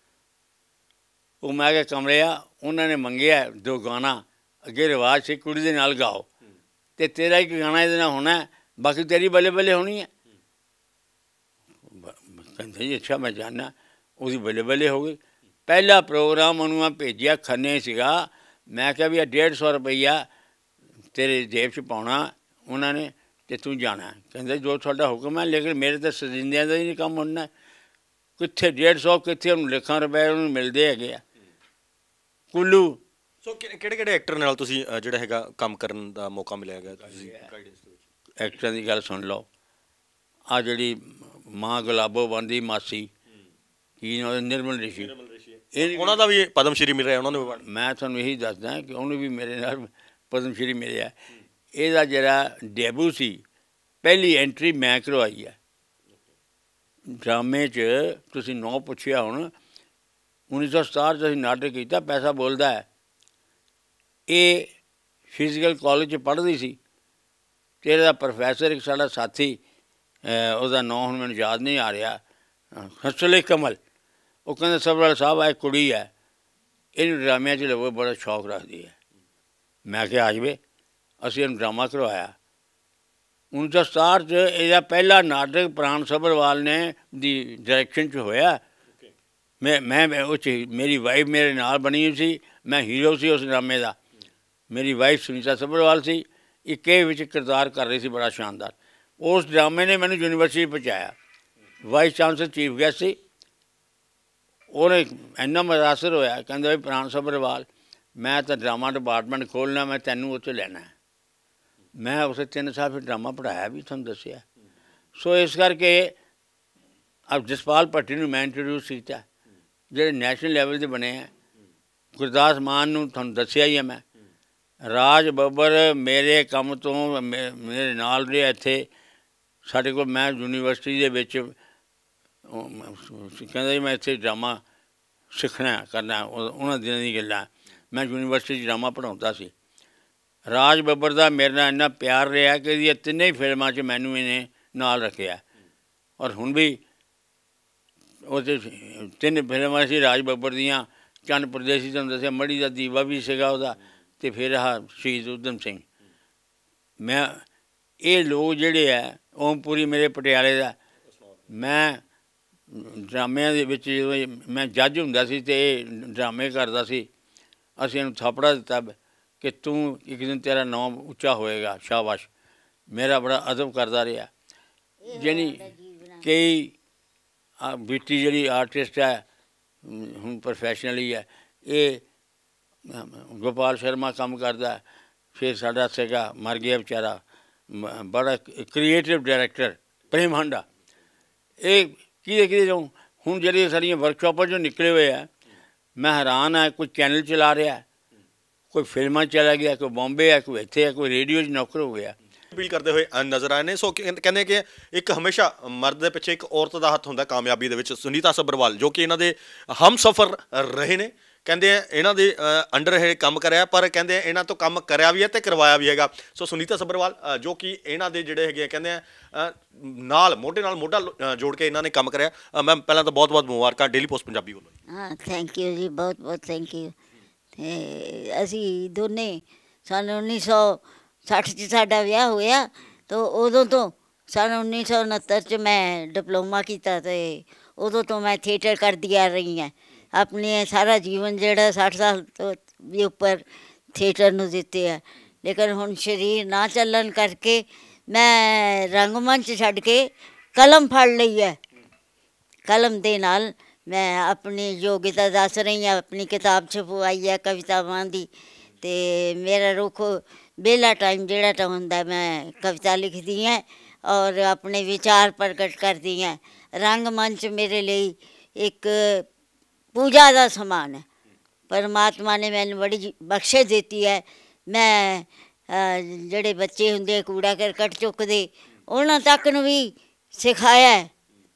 ਉਹ ਮੈਂ ਕਿਹਾ ਕਮਰੇ ਆ, ਉਹਨਾਂ ਨੇ ਮੰਗਿਆ ਦੋ ਗਾਣਾ, ਅੱਗੇ ਰਿਵਾਜ਼ ਸੀ ਕੁੜੀ ਦੇ ਨਾਲ ਗਾਓ, ਅਤੇ ਤੇਰਾ ਇੱਕ ਗਾਣਾ ਇਹਦੇ ਨਾਲ ਹੋਣਾ, ਬਾਕੀ ਤੇਰੀ ਬੱਲੇ ਬੱਲੇ ਹੋਣੀ ਹੈ। ਕਹਿੰਦੇ ਜੀ ਅੱਛਾ, ਮੈਂ ਜਾਣਦਾ। ਉਹਦੀ ਬੱਲੇ ਬੱਲੇ ਹੋ ਗਈ। ਪਹਿਲਾ ਪ੍ਰੋਗਰਾਮ ਉਹਨੂੰ ਮੈਂ ਭੇਜਿਆ, ਖੰਨੇ ਸੀਗਾ। ਮੈਂ ਕਿਹਾ ਵੀ ਇਹ ਡੇਢ ਸੌ ਰੁਪਈਆ ਤੇਰੇ ਜੇਬ 'ਚ ਪਾਉਣਾ ਉਹਨਾਂ ਨੇ ਅਤੇ ਤੂੰ ਜਾਣਾ। ਕਹਿੰਦੇ ਜੋ ਤੁਹਾਡਾ ਹੁਕਮ ਹੈ, ਲੇਕਿਨ ਮੇਰੇ ਤਾਂ ਸਜਿੰਦਿਆਂ ਦਾ ਹੀ ਨਹੀਂ ਕੰਮ ਹੋਣਾ। ਕਿੱਥੇ ਡੇਢ ਸੌ, ਕਿੱਥੇ ਉਹਨੂੰ ਲੱਖਾਂ ਰੁਪਏ ਉਹਨੂੰ ਮਿਲਦੇ ਹੈਗੇ ਆ। ਕੁੱਲੂ। ਸੋ ਕਿਹੜੇ ਕਿਹੜੇ ਐਕਟਰ ਨਾਲ ਤੁਸੀਂ ਜਿਹੜਾ ਹੈਗਾ ਕੰਮ ਕਰਨ ਦਾ ਮੌਕਾ ਮਿਲਿਆ ਹੈਗਾ? ਤੁਸੀਂ ਐਕਟਰਾਂ ਦੀ ਗੱਲ ਸੁਣ ਲਓ। ਆਹ ਜਿਹੜੀ ਮਾਂ ਗੁਲਾਬੋ ਬਣਦੀ ਮਾਸੀ, ਕੀ ਨਾ ਨਿਰਮਲ ਰਿਸ਼ੀ, ਇਹ ਉਹਨਾਂ ਦਾ ਵੀ ਪਦਮ ਸ਼੍ਰੀ ਮਿਲ ਰਿਹਾ ਉਹਨਾਂ ਨੂੰ। ਮੈਂ ਤੁਹਾਨੂੰ ਇਹੀ ਦੱਸਦਾ ਕਿ ਉਹਨੂੰ ਵੀ ਮੇਰੇ ਨਾਲ ਪਦਮ ਸ਼੍ਰੀ ਮਿਲਿਆ। ਇਹਦਾ ਜਿਹੜਾ ਡੈਬੂ ਸੀ, ਪਹਿਲੀ ਐਂਟਰੀ ਮੈਂ ਕਰਵਾਈ ਹੈ ਡਰਾਮੇ 'ਚ। ਤੁਸੀਂ ਨਾਂ ਪੁੱਛਿਆ ਹੁਣ, ਉੱਨੀ ਸੌ ਸਤਾਹਠ 'ਚ ਅਸੀਂ ਨਾਟਕ ਕੀਤਾ ਪੈਸਾ ਬੋਲਦਾ ਹੈ। ਇਹ ਫਿਜ਼ੀਕਲ ਕਾਲਜ 'ਚ ਪੜ੍ਹਦੀ ਸੀ ਅਤੇ ਇਹਦਾ ਪ੍ਰੋਫੈਸਰ ਇੱਕ ਸਾਡਾ ਸਾਥੀ, ਉਹਦਾ ਨਾਂ ਹੁਣ ਮੈਨੂੰ ਯਾਦ ਨਹੀਂ ਆ ਰਿਹਾ, ਹਸਲੇ ਕਮਲ, ਉਹ ਕਹਿੰਦੇ ਸੱਭਰਵਾਲ ਸਾਹਿਬ ਆ ਇੱਕ ਕੁੜੀ ਹੈ, ਇਹਨੂੰ ਡਰਾਮਿਆਂ 'ਚ ਲਵੋ, ਬੜਾ ਸ਼ੌਕ ਰੱਖਦੀ ਹੈ। ਮੈਂ ਕਿਹਾ ਆ ਜਾਵੇ। ਅਸੀਂ ਇਹਨੂੰ ਡਰਾਮਾ ਕਰਵਾਇਆ। ਉੱਨੀ ਸੌ ਸਤਾਹਠ 'ਚ ਇਹਦਾ ਪਹਿਲਾ ਨਾਟਕ ਪ੍ਰਾਣ ਸੱਭਰਵਾਲ ਨੇ ਦੀ ਡਾਇਰੈਕਸ਼ਨ 'ਚ ਹੋਇਆ। ਮੈਂ ਮੈਂ ਉਹ 'ਚ ਮੇਰੀ ਵਾਈਫ ਮੇਰੇ ਨਾਲ ਬਣੀ ਸੀ, ਮੈਂ ਹੀਰੋ ਸੀ ਉਸ ਡਰਾਮੇ ਦਾ। मेरी वाइफ सुनीता सभरवाल सी, इक्के विच किरदार कर रही सी बड़ा शानदार। उस ड्रामे ने मैंने यूनीवर्सिटी पहुँचाया। वाइस चांसलर चीफ गेस्ट सी, उन्हें इन्ना मुतासर होया, कहंदे भाई प्राण सभरवाल मैं तो ड्रामा डिपार्टमेंट खोलना, मैं तैनूं उत्थे लैना है। मैं उसे तीन साल फिर ड्रामा पढ़ाया भी, तुहानूं दस्सिया। सो इस करके अब जसपाल भट्टी नूं मैं इंट्रोड्यूस किया, ਜਿਹੜੇ ਨੈਸ਼ਨਲ ਲੈਵਲ 'ਤੇ ਬਣੇ ਹੈ। ਗੁਰਦਾਸ ਮਾਨ ਨੂੰ ਤੁਹਾਨੂੰ ਦੱਸਿਆ ਹੀ ਹੈ ਮੈਂ। ਰਾਜ ਬੱਬਰ ਮੇਰੇ ਕੰਮ ਤੋਂ ਮੇ ਮੇਰੇ ਨਾਲ ਰਿਹਾ ਇੱਥੇ ਸਾਡੇ ਕੋਲ। ਮੈਂ ਯੂਨੀਵਰਸਿਟੀ ਦੇ ਵਿੱਚ ਕਹਿੰਦਾ ਜੀ ਮੈਂ ਇੱਥੇ ਡਰਾਮਾ ਸਿੱਖਣਾ ਕਰਨਾ, ਉਹਨਾਂ ਦਿਨਾਂ ਦੀ ਗੱਲਾਂ। ਮੈਂ ਯੂਨੀਵਰਸਿਟੀ 'ਚ ਡਰਾਮਾ ਪੜ੍ਹਾਉਂਦਾ ਸੀ। ਰਾਜ ਬੱਬਰ ਦਾ ਮੇਰੇ ਨਾਲ ਇੰਨਾ ਪਿਆਰ ਰਿਹਾ ਕਿ ਇਹਦੀਆਂ ਤਿੰਨੇ ਫਿਲਮਾਂ 'ਚ ਮੈਨੂੰ ਇਹਨੇ ਨਾਲ ਰੱਖਿਆ। ਔਰ ਹੁਣ ਵੀ ਉਹਦੇ ਤਿੰਨ ਫਿਲਮਾਂ ਸੀ ਰਾਜ ਬੱਬਰ ਦੀਆਂ। ਚੰਨ ਪ੍ਰਦੇਸੀ ਤੁਹਾਨੂੰ ਦੱਸਿਆ, ਮੜੀ ਦਾ ਦੀਵਾ ਵੀ ਸੀਗਾ ਉਹਦਾ, ਅਤੇ ਫਿਰ ਆਹ ਸ਼ਹੀਦ ਊਧਮ ਸਿੰਘ। ਮੈਂ ਇਹ ਲੋਕ ਜਿਹੜੇ ਹੈ, ਓਮਪੁਰੀ ਮੇਰੇ ਪਟਿਆਲੇ ਦਾ, ਮੈਂ ਡਰਾਮਿਆਂ ਦੇ ਵਿੱਚ ਜਦੋਂ ਮੈਂ ਜੱਜ ਹੁੰਦਾ ਸੀ ਅਤੇ ਇਹ ਡਰਾਮੇ ਕਰਦਾ ਸੀ, ਅਸੀਂ ਇਹਨੂੰ ਥਾਪੜਾ ਦਿੱਤਾ ਕਿ ਤੂੰ ਇੱਕ ਦਿਨ ਤੇਰਾ ਨਾਮ ਉੱਚਾ ਹੋਏਗਾ, ਸ਼ਾਬਾਸ਼। ਮੇਰਾ ਬੜਾ ਅਦਬ ਕਰਦਾ ਰਿਹਾ। ਜਾਣੀ ਕਈ ਬੀਟੀ ਜਿਹੜੀ ਆਰਟਿਸਟ ਹੈ ਹੁਣ ਪ੍ਰੋਫੈਸ਼ਨਲੀ ਹੈ, ਇਹ ਗੋਪਾਲ ਸ਼ਰਮਾ ਕੰਮ ਕਰਦਾ। ਫਿਰ ਸਾਡਾ ਸੀਗਾ, ਮਰ ਗਿਆ ਵਿਚਾਰਾ, ਬੜਾ ਕ੍ਰੀਏਟਿਵ ਡਾਇਰੈਕਟਰ ਪ੍ਰੇਮ ਹਾਂਡਾ। ਇਹ ਕਿਹਦੇ ਕਿਹਦੇ ਤੋਂ ਹੁਣ ਜਿਹੜੀਆਂ ਸਾਡੀਆਂ ਵਰਕਸ਼ਾਪਾਂ 'ਚੋਂ ਨਿਕਲੇ ਹੋਏ ਆ, ਮੈਂ ਹੈਰਾਨ ਹੈ। ਕੋਈ ਚੈਨਲ ਚਲਾ ਰਿਹਾ, ਕੋਈ ਫਿਲਮਾਂ ਚਲਾ ਗਿਆ, ਕੋਈ ਬੰਬੇ ਹੈ, ਕੋਈ ਇੱਥੇ ਹੈ, ਕੋਈ ਰੇਡੀਓ 'ਚ ਨੌਕਰ ਹੋ ਗਿਆ। ਅਪੀਲ ਕਰਦੇ ਹੋਏ ਨਜ਼ਰ ਆਏ ਨੇ। ਸੋ ਕਹਿੰਦੇ ਕਿ ਇੱਕ ਹਮੇਸ਼ਾ ਮਰਦ ਦੇ ਪਿੱਛੇ ਇੱਕ ਔਰਤ ਦਾ ਹੱਥ ਹੁੰਦਾ ਕਾਮਯਾਬੀ ਦੇ ਵਿੱਚ। ਸੁਨੀਤਾ ਸਭਰਵਾਲ ਜੋ ਕਿ ਇਹਨਾਂ ਦੇ ਹਮਸਫਰ ਰਹੇ ਨੇ, ਕਹਿੰਦੇ ਇਹਨਾਂ ਦੇ ਅੰਡਰ ਇਹ ਕੰਮ ਕਰਿਆ, ਪਰ ਕਹਿੰਦੇ ਇਹਨਾਂ ਤੋਂ ਕੰਮ ਕਰਿਆ ਵੀ ਹੈ ਅਤੇ ਕਰਵਾਇਆ ਵੀ ਹੈਗਾ। ਸੋ ਸੁਨੀਤਾ ਸਭਰਵਾਲ ਜੋ ਕਿ ਇਹਨਾਂ ਦੇ ਜਿਹੜੇ ਹੈਗੇ ਕਹਿੰਦੇ ਆ ਨਾਲ ਮੋਢੇ ਨਾਲ ਮੋਢਾ ਜੋੜ ਕੇ ਇਹਨਾਂ ਨੇ ਕੰਮ ਕਰਿਆ। ਮੈਮ ਪਹਿਲਾਂ ਤਾਂ ਬਹੁਤ ਬਹੁਤ ਮੁਬਾਰਕਾਂ ਡੇਲੀ ਪੋਸਟ ਪੰਜਾਬੀ ਵੱਲੋਂ। ਹਾਂ, ਥੈਂਕ ਯੂ ਜੀ, ਬਹੁਤ ਬਹੁਤ ਥੈਂਕ ਯੂ। ਅਤੇ ਅਸੀਂ ਦੋਨੇ ਸਾਨੂੰ ਉੱਨੀ ਸੌ ਸੱਠ 'ਚ ਸਾਡਾ ਵਿਆਹ ਹੋਇਆ, ਤਾਂ ਉਦੋਂ ਤੋਂ ਸੰਨ ਉੱਨੀ ਸੌ ਉਣਹੱਤਰ 'ਚ ਮੈਂ ਡਿਪਲੋਮਾ ਕੀਤਾ, ਅਤੇ ਉਦੋਂ ਤੋਂ ਮੈਂ ਥੀਏਟਰ ਕਰਦੀ ਆ ਰਹੀ ਹਾਂ। ਆਪਣੇ ਸਾਰਾ ਜੀਵਨ ਜਿਹੜਾ ਸੱਠ ਸਾਲ ਤੋਂ ਵੀ ਉੱਪਰ ਥੀਏਟਰ ਨੂੰ ਦਿੱਤੇ ਆ। ਲੇਕਿਨ ਹੁਣ ਸਰੀਰ ਨਾ ਚੱਲਣ ਕਰਕੇ ਮੈਂ ਰੰਗਮੰਚ ਛੱਡ ਕੇ ਕਲਮ ਫੜ ਲਈ ਹੈ। ਕਲਮ ਦੇ ਨਾਲ ਮੈਂ ਆਪਣੀ ਯੋਗਤਾ ਦੱਸ ਰਹੀ ਹਾਂ। ਆਪਣੀ ਕਿਤਾਬ ਛਪਵਾਈ ਹੈ ਕਵਿਤਾਵਾਂ ਦੀ, ਅਤੇ ਮੇਰਾ ਰੁੱਖ ਵਿਹਲਾ ਟਾਈਮ ਜਿਹੜਾ ਤਾਂ ਹੁੰਦਾ ਮੈਂ ਕਵਿਤਾ ਲਿਖਦੀ ਹਾਂ ਔਰ ਆਪਣੇ ਵਿਚਾਰ ਪ੍ਰਗਟ ਕਰਦੀ ਹਾਂ। ਰੰਗਮੰਚ ਮੇਰੇ ਲਈ ਇੱਕ ਪੂਜਾ ਦਾ ਸਮਾਨ ਹੈ। ਪਰਮਾਤਮਾ ਨੇ ਮੈਨੂੰ ਬੜੀ ਬਖਸ਼ਿਸ਼ ਦਿੱਤੀ ਹੈ। ਮੈਂ ਜਿਹੜੇ ਬੱਚੇ ਹੁੰਦੇ ਕੂੜਾ ਕਰਕਟ ਚੁੱਕਦੇ, ਉਹਨਾਂ ਤੱਕ ਨੂੰ ਵੀ ਸਿਖਾਇਆ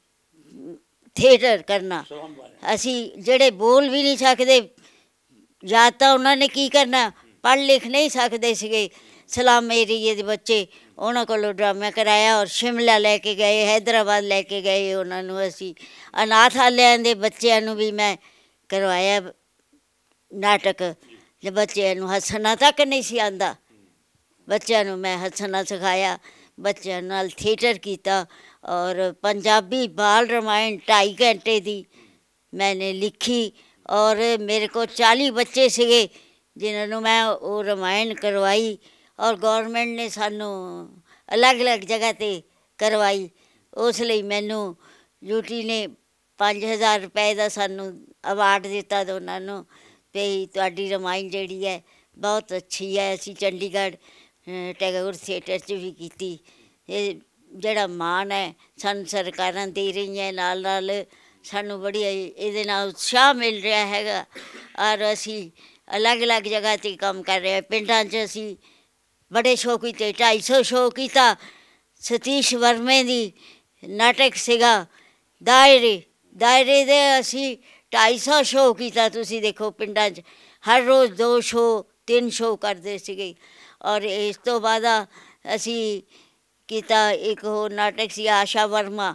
ਥੀਏਟਰ ਕਰਨਾ। ਅਸੀਂ ਜਿਹੜੇ ਬੋਲ ਵੀ ਨਹੀਂ ਸਕਦੇ, ਜਾਂ ਤਾਂ ਉਹਨਾਂ ਨੇ ਕੀ ਕਰਨਾ, ਪੜ੍ਹ ਲਿਖ ਨਹੀਂ ਸਕਦੇ ਸੀਗੇ, ਸਲਾਮ ਏਰੀਏ ਦੇ ਬੱਚੇ, ਉਹਨਾਂ ਕੋਲੋਂ ਡਰਾਮਾ ਕਰਾਇਆ ਔਰ ਸ਼ਿਮਲਾ ਲੈ ਕੇ ਗਏ, ਹੈਦਰਾਬਾਦ ਲੈ ਕੇ ਗਏ ਉਹਨਾਂ ਨੂੰ। ਅਸੀਂ ਅਨਾਥ ਆਲਿਆਂ ਦੇ ਬੱਚਿਆਂ ਨੂੰ ਵੀ ਮੈਂ ਕਰਵਾਇਆ ਨਾਟਕ, ਜੇ ਬੱਚਿਆਂ ਨੂੰ ਹੱਸਣਾ ਤੱਕ ਨਹੀਂ ਸੀ ਆਉਂਦਾ, ਬੱਚਿਆਂ ਨੂੰ ਮੈਂ ਹੱਸਣਾ ਸਿਖਾਇਆ, ਬੱਚਿਆਂ ਨਾਲ ਥੀਏਟਰ ਕੀਤਾ। ਔਰ ਪੰਜਾਬੀ ਬਾਲ ਰਾਮਾਇਣ ਢਾਈ ਘੰਟੇ ਦੀ ਮੈਨੇ ਲਿਖੀ, ਔਰ ਮੇਰੇ ਕੋਲ ਚਾਲੀ ਬੱਚੇ ਸੀਗੇ ਜਿਨ੍ਹਾਂ ਨੂੰ ਮੈਂ ਉਹ ਰਾਮਾਇਣ ਕਰਵਾਈ, ਔਰ ਗੌਰਮੈਂਟ ਨੇ ਸਾਨੂੰ ਅਲੱਗ ਅਲੱਗ ਜਗ੍ਹਾ 'ਤੇ ਕਰਵਾਈ। ਉਸ ਲਈ ਮੈਨੂੰ ਯੂਟੀ ਨੇ ਪੰਜ ਹਜ਼ਾਰ ਰੁਪਏ ਦਾ ਸਾਨੂੰ ਅਵਾਰਡ ਦਿੱਤਾ ਦੋਨਾਂ ਨੂੰ, ਵੀ ਤੁਹਾਡੀ ਰਾਮਾਇਣ ਜਿਹੜੀ ਹੈ ਬਹੁਤ ਅੱਛੀ ਹੈ। ਅਸੀਂ ਚੰਡੀਗੜ੍ਹ ਟੈਗੋਰ ਥੀਏਟਰ 'ਚ ਵੀ ਕੀਤੀ। ਇਹ ਜਿਹੜਾ ਮਾਣ ਹੈ ਸਾਨੂੰ ਸਰਕਾਰਾਂ ਦੇ ਰਹੀਆਂ, ਨਾਲ ਨਾਲ ਸਾਨੂੰ ਬੜੀ ਇਹਦੇ ਨਾਲ ਉਤਸ਼ਾਹ ਮਿਲ ਰਿਹਾ ਹੈਗਾ। ਔਰ ਅਸੀਂ ਅਲੱਗ ਅਲੱਗ ਜਗ੍ਹਾ 'ਤੇ ਕੰਮ ਕਰ ਰਹੇ ਹਾਂ। ਪਿੰਡਾਂ 'ਚ ਅਸੀਂ ਬੜੇ ਸ਼ੋਅ ਕੀਤੇ, ਢਾਈ ਸੌ ਸ਼ੋਅ ਕੀਤਾ। ਸਤੀਸ਼ ਵਰਮੇ ਦੀ ਨਾਟਕ ਸੀਗਾ ਦਾਇਰੇ, ਦਾਇਰੇ ਦੇ ਅਸੀਂ ਢਾਈ ਸੌ ਸ਼ੋਅ ਕੀਤਾ। ਤੁਸੀਂ ਦੇਖੋ ਪਿੰਡਾਂ 'ਚ ਹਰ ਰੋਜ਼ ਦੋ ਸ਼ੋਅ ਤਿੰਨ ਸ਼ੋਅ ਕਰਦੇ ਸੀਗੇ। ਔਰ ਇਸ ਤੋਂ ਬਾਅਦ ਅਸੀਂ ਕੀਤਾ ਇੱਕ ਹੋਰ ਨਾਟਕ ਸੀ ਆਸ਼ਾ ਵਰਮਾ,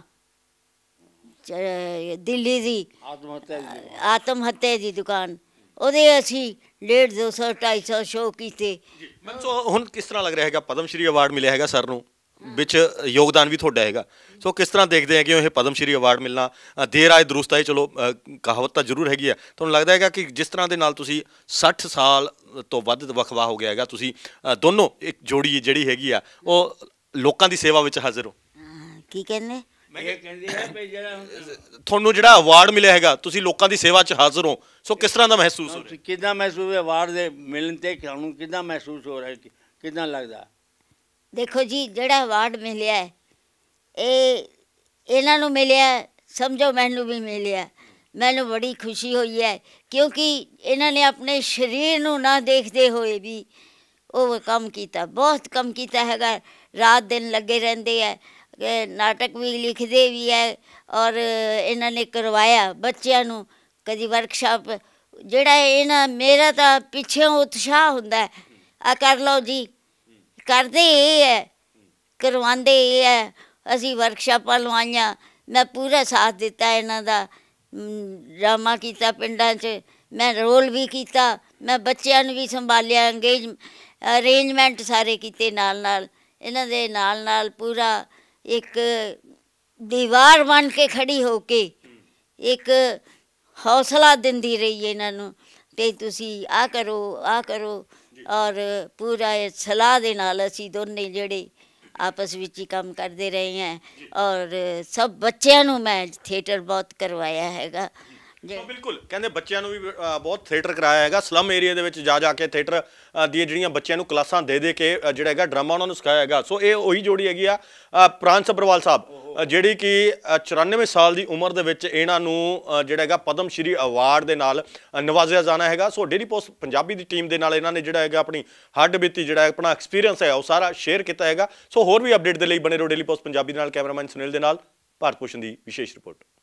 ਦਿੱਲੀ ਦੀ ਆਤਮ ਹੱਤਿਆ ਦੀ ਦੁਕਾਨ, ਉਹਦੇ ਅਸੀਂ ਡੇਢ ਦੋ ਸੌ ਢਾਈ ਸੌ ਸ਼ੋਅ ਕੀਤੇ। ਮੈਮ ਸੋ ਹੁਣ ਕਿਸ ਤਰ੍ਹਾਂ ਲੱਗ ਰਿਹਾ ਹੈਗਾ, ਪਦਮ ਸ਼੍ਰੀ ਅਵਾਰਡ ਮਿਲਿਆ ਹੈਗਾ ਸਰ ਨੂੰ, ਵਿੱਚ ਯੋਗਦਾਨ ਵੀ ਤੁਹਾਡਾ ਹੈਗਾ। ਸੋ ਕਿਸ ਤਰ੍ਹਾਂ ਦੇਖਦੇ ਹੈਗੇ ਹੋ ਇਹ ਪਦਮ ਸ਼੍ਰੀ ਅਵਾਰਡ ਮਿਲਣਾ? ਅ, ਦੇਰ ਆਏ ਦਰੁਸਤ ਆਏ, ਚਲੋ ਅ, ਕਹਾਵਤ ਤਾਂ ਜ਼ਰੂਰ ਹੈਗੀ ਆ। ਤੁਹਾਨੂੰ ਲੱਗਦਾ ਹੈਗਾ ਕਿ ਜਿਸ ਤਰ੍ਹਾਂ ਦੇ ਨਾਲ ਤੁਸੀਂ ਸੱਠ ਸਾਲ ਤੋਂ ਵੱਧ ਵਕਫਾ ਹੋ ਗਿਆ ਹੈਗਾ, ਤੁਸੀਂ ਅ, ਦੋਨੋਂ ਇੱਕ ਜੋੜੀ ਜਿਹੜੀ ਹੈਗੀ ਆ ਉਹ ਲੋਕਾਂ ਦੀ ਸੇਵਾ ਵਿੱਚ ਹਾਜ਼ਰ ਹੋ? ਹਾਂ, ਕੀ ਕਹਿੰਦੇ? ਇਹ ਕਹਿੰਦੇ ਆ ਵੀ ਜਿਹੜਾ ਹੁਣ ਤੁਹਾਨੂੰ ਜਿਹੜਾ ਅਵਾਰਡ ਮਿਲਿਆ ਹੈਗਾ, ਤੁਸੀਂ ਲੋਕਾਂ ਦੀ ਸੇਵਾ 'ਚ ਹਾਜ਼ਰ ਹੋ, ਸੋ ਕਿਸ ਤਰ੍ਹਾਂ ਦਾ ਮਹਿਸੂਸ ਹੋ ਰਿਹਾ? ਕਿੱਦਾਂ ਮਹਿਸੂਸ ਹੈ ਅਵਾਰਡ ਦੇ ਮਿਲਣ ਤੇ ਤੁਹਾਨੂੰ ਕਿੱਦਾਂ ਮਹਿਸੂਸ ਹੋ ਰਿਹਾ, ਕਿ- ਕਿੱਦਾਂ ਲੱਗਦਾ? ਦੇਖੋ ਜੀ, ਜਿਹੜਾ ਅਵਾਰਡ ਮਿਲਿਆ ਹੈ, ਇਹ ਇਹਨਾਂ ਨੂੰ ਮਿਲਿਆ, ਸਮਝੋ ਮੈਨੂੰ ਵੀ ਮਿਲਿਆ। ਮੈਨੂੰ ਬੜੀ ਖੁਸ਼ੀ ਹੋਈ ਹੈ, ਕਿਉਂਕਿ ਇਹਨਾਂ ਨੇ ਆਪਣੇ ਸਰੀਰ ਨੂੰ ਨਾ ਦੇਖਦੇ ਹੋਏ ਵੀ ਉਹ ਕੰਮ ਕੀਤਾ, ਬਹੁਤ ਕੰਮ ਕੀਤਾ ਹੈਗਾ। ਰਾਤ ਦਿਨ ਲੱਗੇ ਰਹਿੰਦੇ ਹੈ, ਅ, ਨਾਟਕ ਵੀ ਲਿਖਦੇ ਵੀ ਹੈ, ਔਰ ਇਹਨਾਂ ਨੇ ਕਰਵਾਇਆ ਬੱਚਿਆਂ ਨੂੰ ਕਦੀ ਵਰਕਸ਼ਾਪ। ਜਿਹੜਾ ਇਹਨਾਂ ਮੇਰਾ ਤਾਂ ਪਿੱਛੋਂ ਉਤਸ਼ਾਹ ਹੁੰਦਾ ਹੈ, ਆ ਕਰ ਲਓ ਜੀ, ਕਰਦੇ ਇਹ ਹੈ, ਕਰਵਾਉਂਦੇ ਇਹ ਹੈ। ਅਸੀਂ ਵਰਕਸ਼ਾਪਾਂ ਲਵਾਈਆਂ, ਮੈਂ ਪੂਰਾ ਸਾਥ ਦਿੱਤਾ ਇਹਨਾਂ ਦਾ, ਡਰਾਮਾ ਕੀਤਾ ਪਿੰਡਾਂ 'ਚ, ਮੈਂ ਰੋਲ ਵੀ ਕੀਤਾ, ਮੈਂ ਬੱਚਿਆਂ ਨੂੰ ਵੀ ਸੰਭਾਲਿਆ, ਅੰਗੇਜ ਅਰੇਂਜਮੈਂਟ ਸਾਰੇ ਕੀਤੇ ਨਾਲ ਨਾਲ। ਇਹਨਾਂ ਦੇ ਨਾਲ ਨਾਲ ਪੂਰਾ ਇੱਕ ਦੀਵਾਰ ਬਣ ਕੇ ਖੜੀ ਹੋ ਕੇ ਇੱਕ ਹੌਸਲਾ ਦਿੰਦੀ ਰਹੀ ਇਹਨਾਂ ਨੂੰ, ਅਤੇ ਤੁਸੀਂ ਆਹ ਕਰੋ ਆਹ ਕਰੋ। ਔਰ ਪੂਰਾ ਇਹ ਸਲਾਹ ਦੇ ਨਾਲ ਅਸੀਂ ਦੋਨੇ ਜਿਹੜੇ ਆਪਸ ਵਿੱਚ ਹੀ ਕੰਮ ਕਰਦੇ ਰਹੇ ਹਾਂ। ਔਰ ਸਭ ਬੱਚਿਆਂ ਨੂੰ ਮੈਂ ਥੀਏਟਰ ਬਹੁਤ ਕਰਵਾਇਆ ਹੈਗਾ। ਸੋ ਬਿਲਕੁਲ ਕਹਿੰਦੇ ਬੱਚਿਆਂ ਨੂੰ ਵੀ ਅ, ਬਹੁਤ ਥੀਏਟਰ ਕਰਾਇਆ ਹੈਗਾ। ਸਲਮ ਏਰੀਆ ਦੇ ਵਿੱਚ ਜਾ ਜਾ ਕੇ ਥੀਏਟਰ ਦੀਆਂ ਜਿਹੜੀਆਂ ਬੱਚਿਆਂ ਨੂੰ ਕਲਾਸਾਂ ਦੇ ਦੇ ਕੇ ਅ, ਜਿਹੜਾ ਹੈਗਾ ਡਰਾਮਾ ਉਹਨਾਂ ਨੂੰ ਸਿਖਾਇਆ ਹੈਗਾ। ਸੋ ਇਹ ਉਹੀ ਜੋੜੀ ਹੈਗੀ ਆ ਅ, ਪ੍ਰਾਣ ਸੱਭਰਵਾਲ ਸਾਹਿਬ, ਅ, ਜਿਹੜੀ ਕਿ ਚੁਰਾਨਵੇਂ ਸਾਲ ਦੀ ਉਮਰ ਦੇ ਵਿੱਚ ਇਹਨਾਂ ਨੂੰ ਅ, ਜਿਹੜਾ ਹੈਗਾ ਪਦਮ ਸ਼੍ਰੀ ਅਵਾਰਡ ਦੇ ਨਾਲ ਅ, ਨਵਾਜ਼ਿਆ ਜਾਣਾ ਹੈਗਾ। ਸੋ ਡੇਲੀ ਪੋਸਟ ਪੰਜਾਬੀ ਦੀ ਟੀਮ ਦੇ ਨਾਲ ਇਹਨਾਂ ਨੇ ਜਿਹੜਾ ਹੈਗਾ ਆਪਣੀ ਹੱਡ ਬੀਤੀ ਜਿਹੜਾ ਆਪਣਾ ਐਕਸਪੀਰੀਅੰਸ ਹੈ ਉਹ ਸਾਰਾ ਸ਼ੇਅਰ ਕੀਤਾ ਹੈਗਾ। ਸੋ ਹੋਰ ਵੀ ਅਪਡੇਟ ਦੇ ਲਈ ਬਣੇ ਰਹੋ ਡੇਲੀ ਪੋਸਟ ਪੰਜਾਬੀ ਦੇ ਨਾਲ। ਕੈਮਰਾਮੈਨ ਸੁਨੀਲ ਦੇ ਨਾਲ ਭਾਰਤ ਭੂਸ਼ਣ ਦੀ ਵਿਸ਼ੇਸ਼ ਰਿਪੋਰਟ।